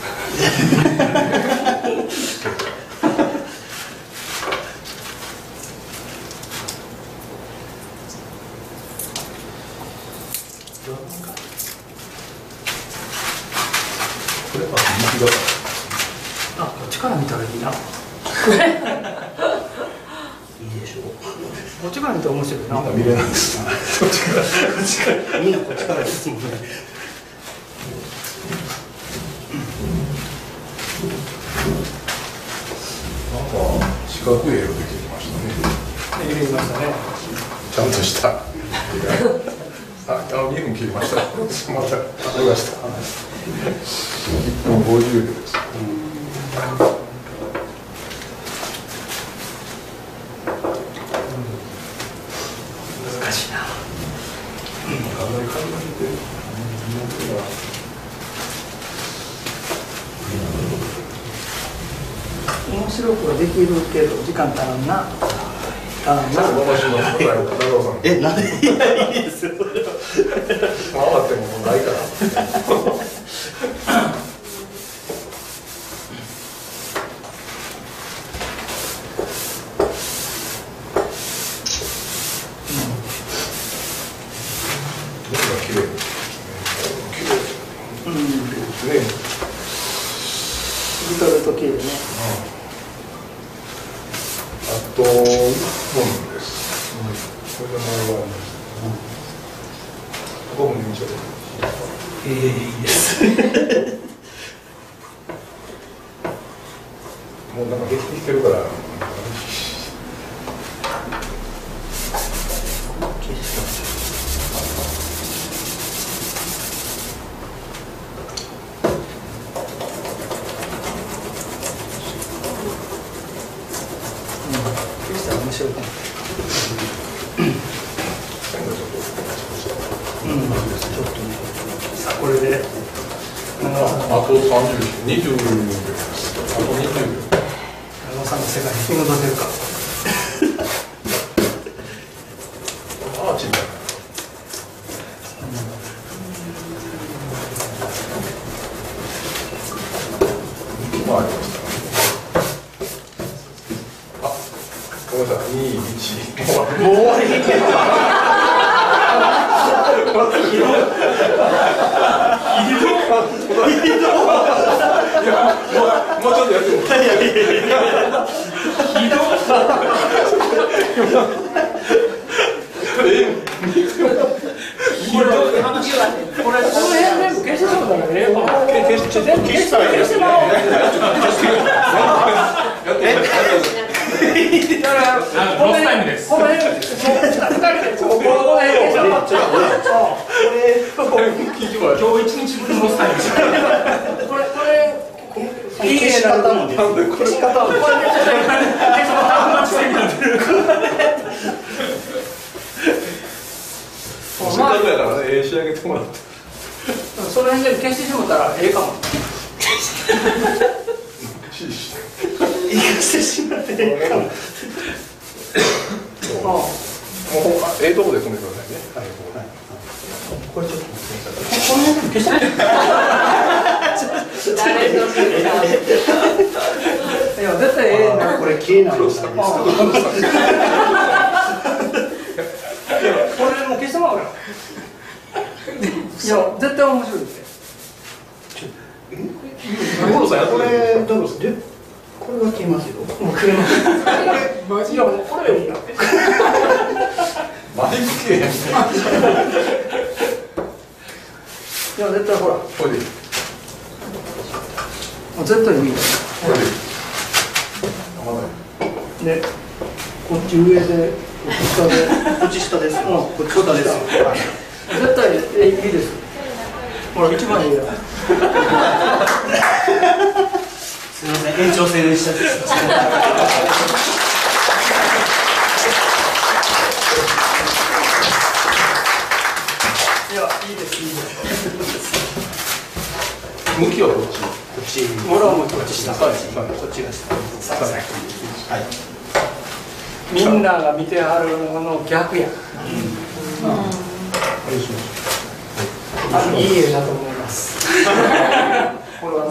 これは向きが。 あ、こっちから見たらいいな。 いいでしょう。 こっちから見たら面白いな。 見れないです。こっちから。 みんなこっちからですもんね。 なんか四角い色できましたね。 入れましたね。 ちゃんとした。あ、2分切りました。また当たりました。1分50秒です。 難しいな。 あんまり感じて。 面白くはできるけど時間足らんな。足らんな。 え、なんでいいですよ。 回ってももうないから。綺麗ですね。 見とるときでね。 あと1分です。これでもう5分以上。 いいです。 もうなんかできてるから。 面白いかも。ちょっとね。さあこれで。 あと30秒、20秒です。あと20秒。 長尾さんの世界に引き戻せるか。 アーチみたいな。まあありました。あ、ごめんなさい。2、1。もう終わり。もうちょっとやっても。 これ今日1日分のサイズ。 これ消し方もです。 なんでこれ消し方はこれめっちゃ大変。 せっかくやからね、仕上げてもらって。 その辺で消してしまったらええかも。 指示して。 生かしてしまっていいかも。 もうええとこで止めてくださいね。はい。 これちょっとこの辺で消して。いや絶対ええな。 これ消えないです。 これも消してもらうよ。いや絶対面白いって。 五郎さんやってこる。 れどうです？これは消えますよ。 もう消えます。マジやもうこれいいなって。 マジックやん。 いや絶対ほら。 これでいい。 絶対いいよ。 これでいい。まだで、 こっち上で、こっち下で、こっち下ですよ。こっち下ですよ。 絶対いいです。ほら一番いいや。 すみません、延長戦でした。 いやいいですいいです。 向きはこっち。 こっち。 俺はもうこっち下。 こっちが下。はい。 みんなが見てはるのの逆や。いい絵だと思います。 これはね。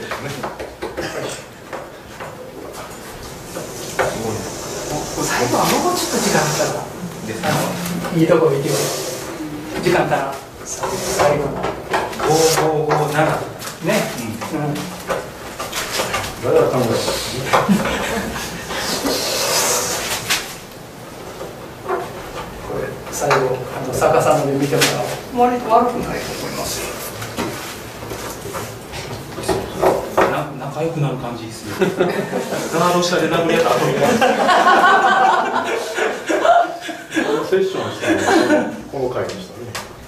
最後はもうちょっと時間あったら、いいとこ見てよ。時間あったら最後の 5557。 ね。 誰が考えこれ最後逆さまで見てもらおう。割と悪くないと思いますよ。 仲良くなる感じですね。ガード下で殴り合った後に。 セッションしたのこの回でしたね。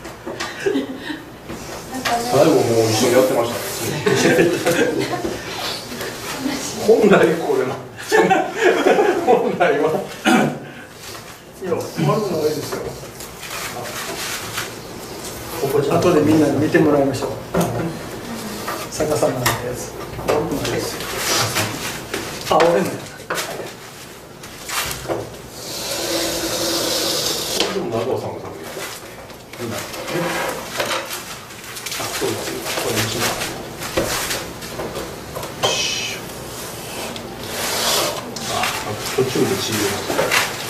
最後もう一緒にやってましたね。本来これの本来はいや、悪くないですよ。後でみんなに見てもらいましょう。逆さまなんてやつ。悪くないですよ。あ、俺ね。 でも中尾さんが多分みんなあ、そうですよ。これ一番途中でちぎれました。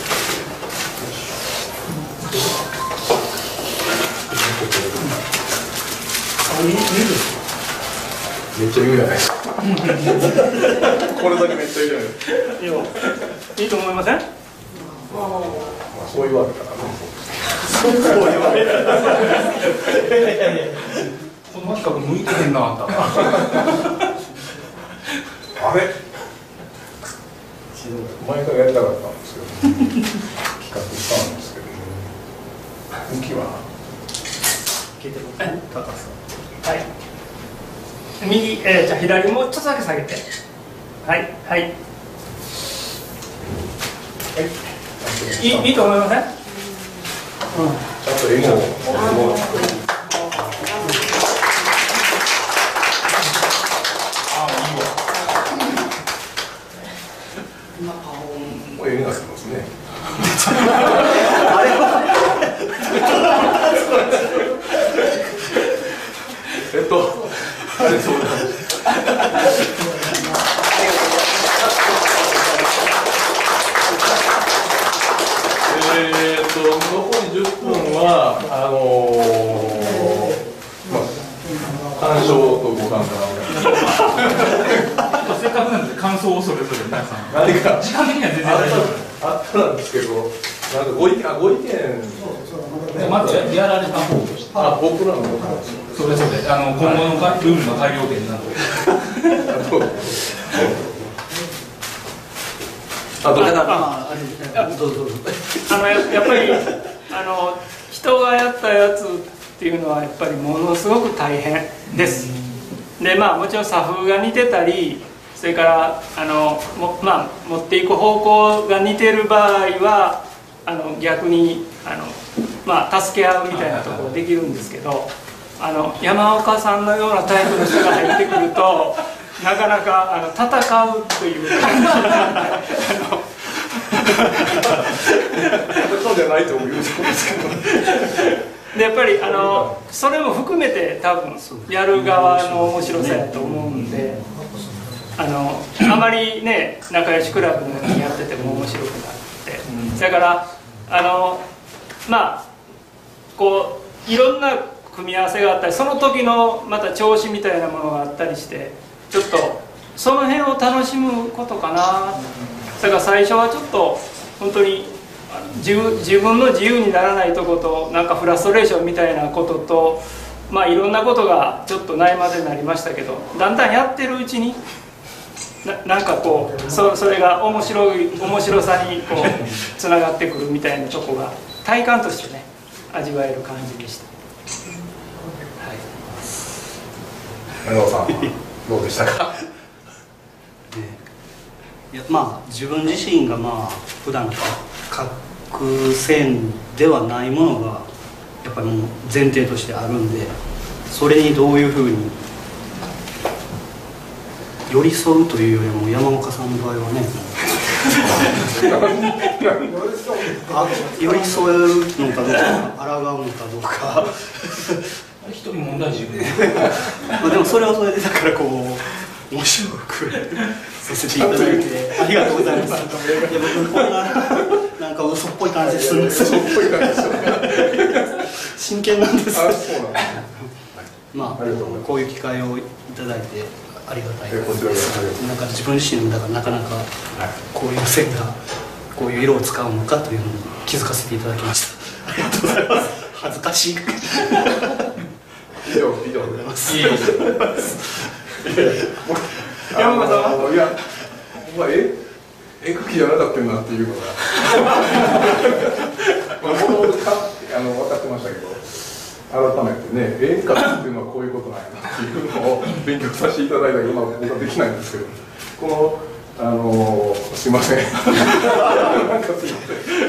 めっちゃ言うじゃないですか。これだけめっちゃ言うじゃないですか。 いや、いいと思いません？ まあそう言われたらね。 この企画向いてへんなあんた。 あれ前からやりたかったんですけど、企画したんですけど、向きは消えてますね。高さ。 はい。右、じゃあ左もうちょっとだけ下げて。はいはい。いいと思いません？ ちゃんと笑顔を。もう笑顔してますね。ありがとうございます。残り10分は鑑賞とご感想。 せっかくなんで感想をそれぞれ皆さん。 何か時間的には全然大丈夫。 あったんですけど、なんかご意見。 まずやられた方として。 僕らのそれぞれ今後のルールの改良点など。 どうぞ。 やっぱり人がやったやつっていうのはやっぱりものすごく大変です。でまあもちろん作風が似てたり、それから持っていく方向が似てる場合は逆に助け合うみたいなところできるんですけど、山岡さんのようなタイプの人が入ってくるとなかなか戦うという感じそうじゃないと思うんですけど。 でやっぱりそれも含めて多分やる側の面白さやと思うんで、あまりね仲良しクラブのようにやってても面白くなって、だからこういろんな組み合わせがあったり、その時のまた調子みたいなものがあったりして、ちょっとその辺を楽しむことかな。だから最初はちょっと本当に自分の自由にならないとことなんかフラストレーションみたいなことと、いろんなことがちょっとないまでになりましたけど、だんだんやってるうちになんかこうそれが面白さにこうつながってくるみたいなとこが体感としてね味わえる感じでした。 山田さんどうでしたか？ いや自分自身が普段書く線ではないものがやっぱりもう前提としてあるんで、それにどういうふうに寄り添うというよりも、山岡さんの場合はね寄り添うのかどうか抗うのかどうか一人問題児でもそれはそれでだからこう面白くさせていただいてありがとうございます。僕こんなんか嘘っぽい感じでするんですよ。真剣なんです。こういう機会をいただいてありがたいです。なんか自分自身もだからなかなかこういう線がこういう色を使うのかというのに気づかせていただきました。ありがとうございます。恥ずかしい。 以上でございます。 山岡さんは？ いや、絵描きじゃなかったよなっていうのがもともと分かってましたけど、改めてね、絵描きっていうのはこういうことなんやなっていうのを勉強させていただいたけど、僕はできないんですけど、このすいませんなんかすいま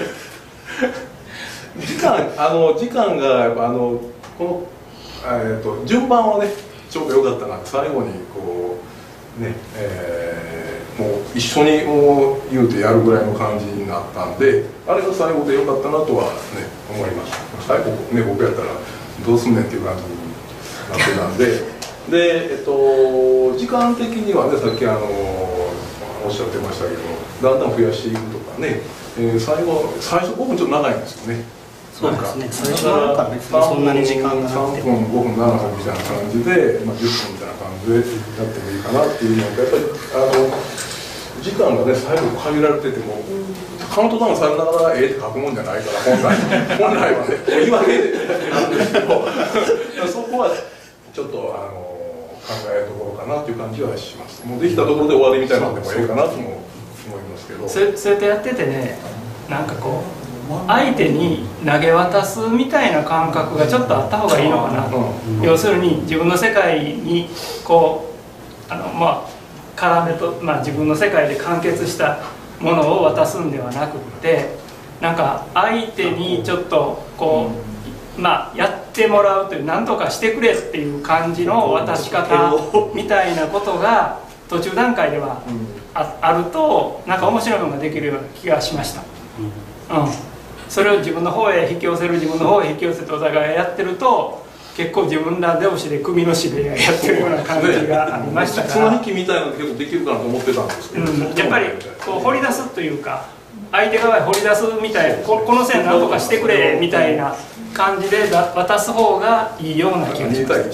せん時間がやっぱこの順番はねちょうどよかったなって、最後にこうね、もう一緒にもう言うてやるぐらいの感じになったんで、あれが最後でよかったなとはね思いました。最後ね僕やったらどうすんねんっていう感じになってたんで時間的にはねさっきおっしゃってましたけど、だんだん増やしていくとかね、最初5分ちょっと長いんですよね。 そうですね、最初はから別にそんなに時間がなくて 3分、5分、7分みたいな感じで、10分みたいな感じでやってもいいかなっていうのが、やっぱり時間がね、最後限られてても、カウントダウンされながらって書くもんじゃないから、本来はね、言い訳なんですけど、そこはちょっと考えるところかなっていう感じはします。もうできたところで終わりみたいなのでもいいかなとも思いますけど。 そうやってやっててね、なんかこう相手に投げ渡すみたいな感覚がちょっとあった方がいいのかなと、要するに自分の世界にこう絡めと、自分の世界で完結したものを渡すんではなくって、なんか相手にちょっとこうやってもらうという、何とかしてくれっていう感じの渡し方みたいなことが途中段階ではあると、なんか面白いのができるような気がしました。それを自分の方へ引き寄せる、自分の方へ引き寄せてお互いやってると、結構自分ら同士で組の師でやってるような感じがありましたから、 綱引きみたいなの結構できるかなと思ってたんですけど、 やっぱりこう掘り出すというか、相手側へ掘り出すみたいな、この線何とかしてくれみたいな感じで渡す方がいいような気がします。2対1で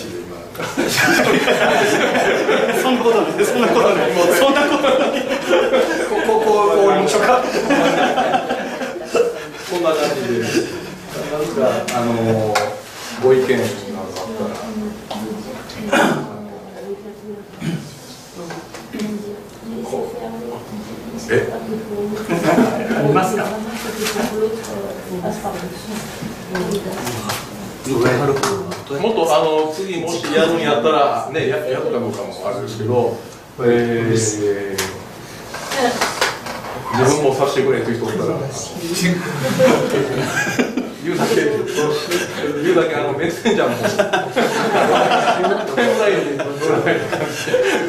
そんなことない、そんなことない、そんなことない。こう終わりましょうか。 こんな感じで、なんかご意見などあったら。 ありますか？ もっと次もしやるんやったらねやるかどうかもあれですけど、自分もさせてくれという人おったら言うだけメッセンジャーもタイムラインに乗らない感じ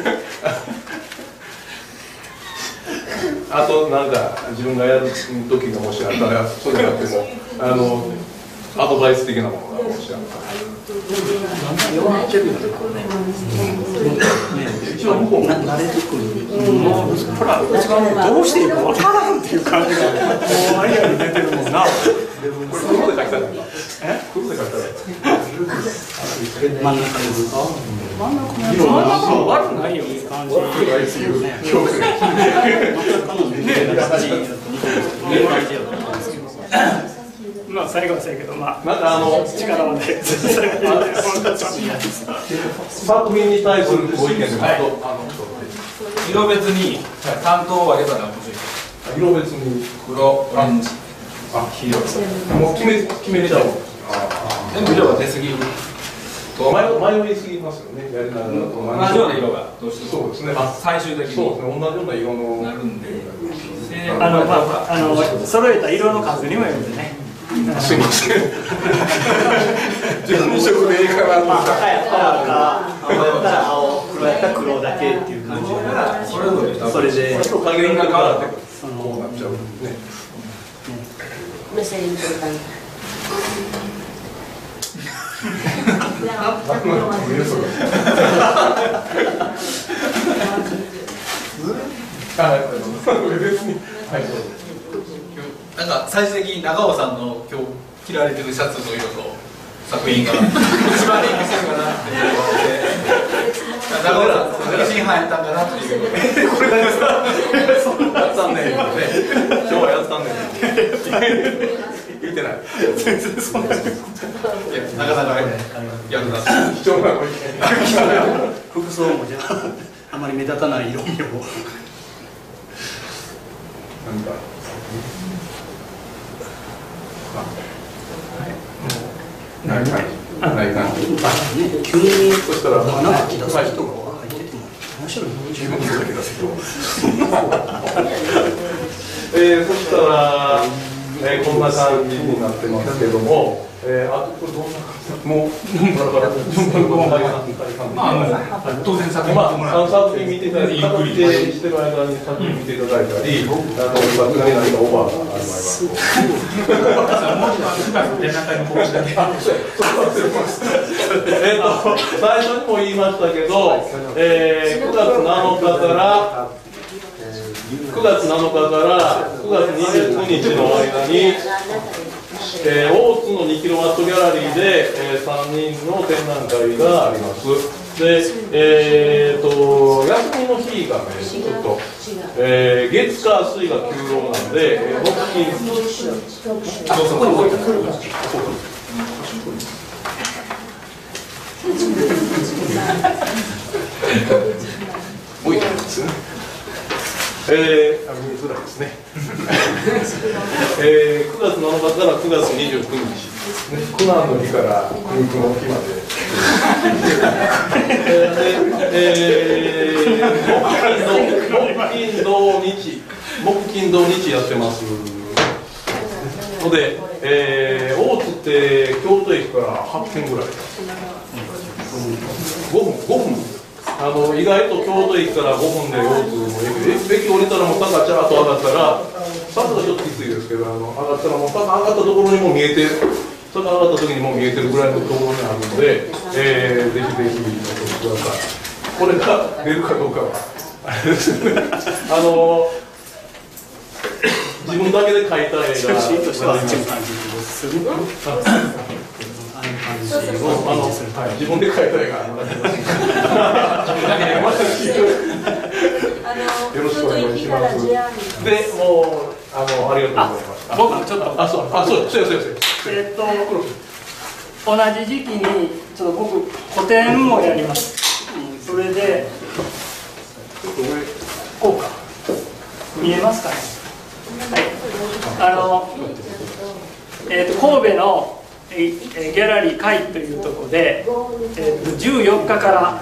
あとなんか自分がやる時がもしあったらそれだってもアドバイス的なものがもしあったら一応向こうも慣れてくるほらうちはどうしていいか分からんっていう感じがもうありあり出てるもんな。 これ黒で書いたら黒で書いたら真ん中ですか？ 真ん中も悪くないよ。 感じですよね。今日まあ最後はそうやけど、まあなんか力まで作品に対するご意見でも色別に担当を分けたら面白い。 色別に黒、オレンジ、黄色。 もう決めれちゃう。 全部色が出すぎる。 迷いすぎますよね。やりながら同じような色がどうしても。 そうですね。 最終的にそうですね。同じような色のなるんで。 揃えた色の数にもよるんでね。 すいません。12色でいいかなと思った赤やったら赤、青やったら青、黒やったら黒だけっていう感じなら、それで色加減が変わってこうなっちゃうね。 Mas é importante. なんか最終的に長尾さんの今日着られてるシャツの色と作品が一番リンクしてるかなって思って長尾さん写真入ったんかなっていうこれがですか。やったんねんね。今日はやったんねん。言ってない。全然そんな。 なかなかやるな。 貴重なご意見。 服装もじゃあまり目立たない色味を。 なんか。ない感じ。 急にそしたらなんか着出す人が入ってても面白い。 自分で書き出す人。そしたら、こんな感じになってますけども、あとこれどんな感じ？もうバラバラ順番に当然作品作品見ていただいて、片付けしてる間に作品見ていただいたり、作品に何かオーバーがある場合は。最初にも言いましたけど、9月7日から9月7日から9月29日の間に、大津の2キロワットギャラリーで、3人の展覧会があります。で、休みの日がね、ちょっと、月火水が休労なんで、木金、置いてますね。見づらいですね。9月7日から9月29日ですね。苦難の日から空空の日まで。木金土日やってますので、大津って京都駅から8分ぐらい。5分。意外と京都駅から5分で大津の駅降りたらもう坂ちゃーっと上がったら、坂がちょっときついですけど、上がったらもう坂上がったところにも見えて、坂上がった時にも見えてるぐらいのところにあるので、ぜひぜひお越しください。これが出るかどうかはあれですね。自分だけで描いた絵が写真としてはあっちの感じでする。 自分で描いた絵がよろしくお願いします。で、もうありがとうございました。 僕もちょっと同じ時期にちょっと僕個展もやります。それでこうか見えますかね。はい。神戸のギャラリー会というところで、14日から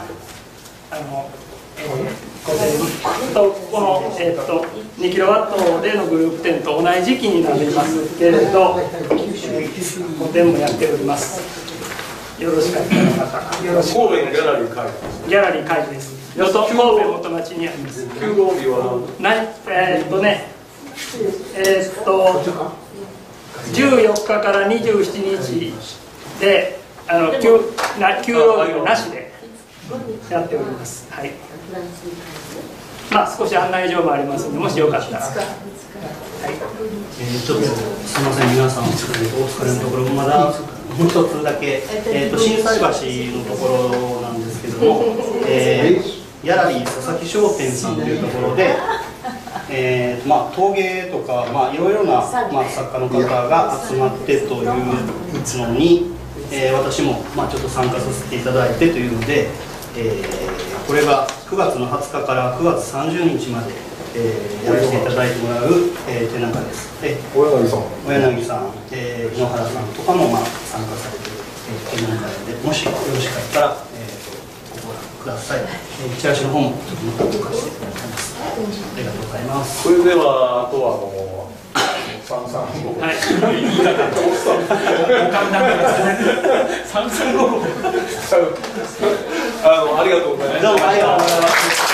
この、2キロワットでのグループ展と同じ時期になりますけれど、個展もやっております。よろしかったらまた。よろしく。 神戸のギャラリー会。 ギャラリー会です。神戸元町にあります。 休校日は 14日から27日で休労日はなしでやっております。はい。まあ少し案内状もありますので、もしよかったら。はい。 ちょっとすみません、皆さんお疲れのところ、まだもう一つだけ、心斎橋のところなんですけども、ギャラリー佐々木商店さんというところで、陶芸とか、いろいろな、作家の方が集まってというのに、私も、ちょっと参加させていただいてというので、これが9月の20日から9月30日まで、やらせていただいてもらう、展覧会です。 小柳さん、 井ノ原さんとかも、参加されている、展覧会で、もしよろしかったら、ご覧ください。チラシの方もちょっとまた動かしていただきます。ありがとうございます。 それではあとは335。 はい。言い方どうした。335。 ありがとうございます。 どうもありがとうございます。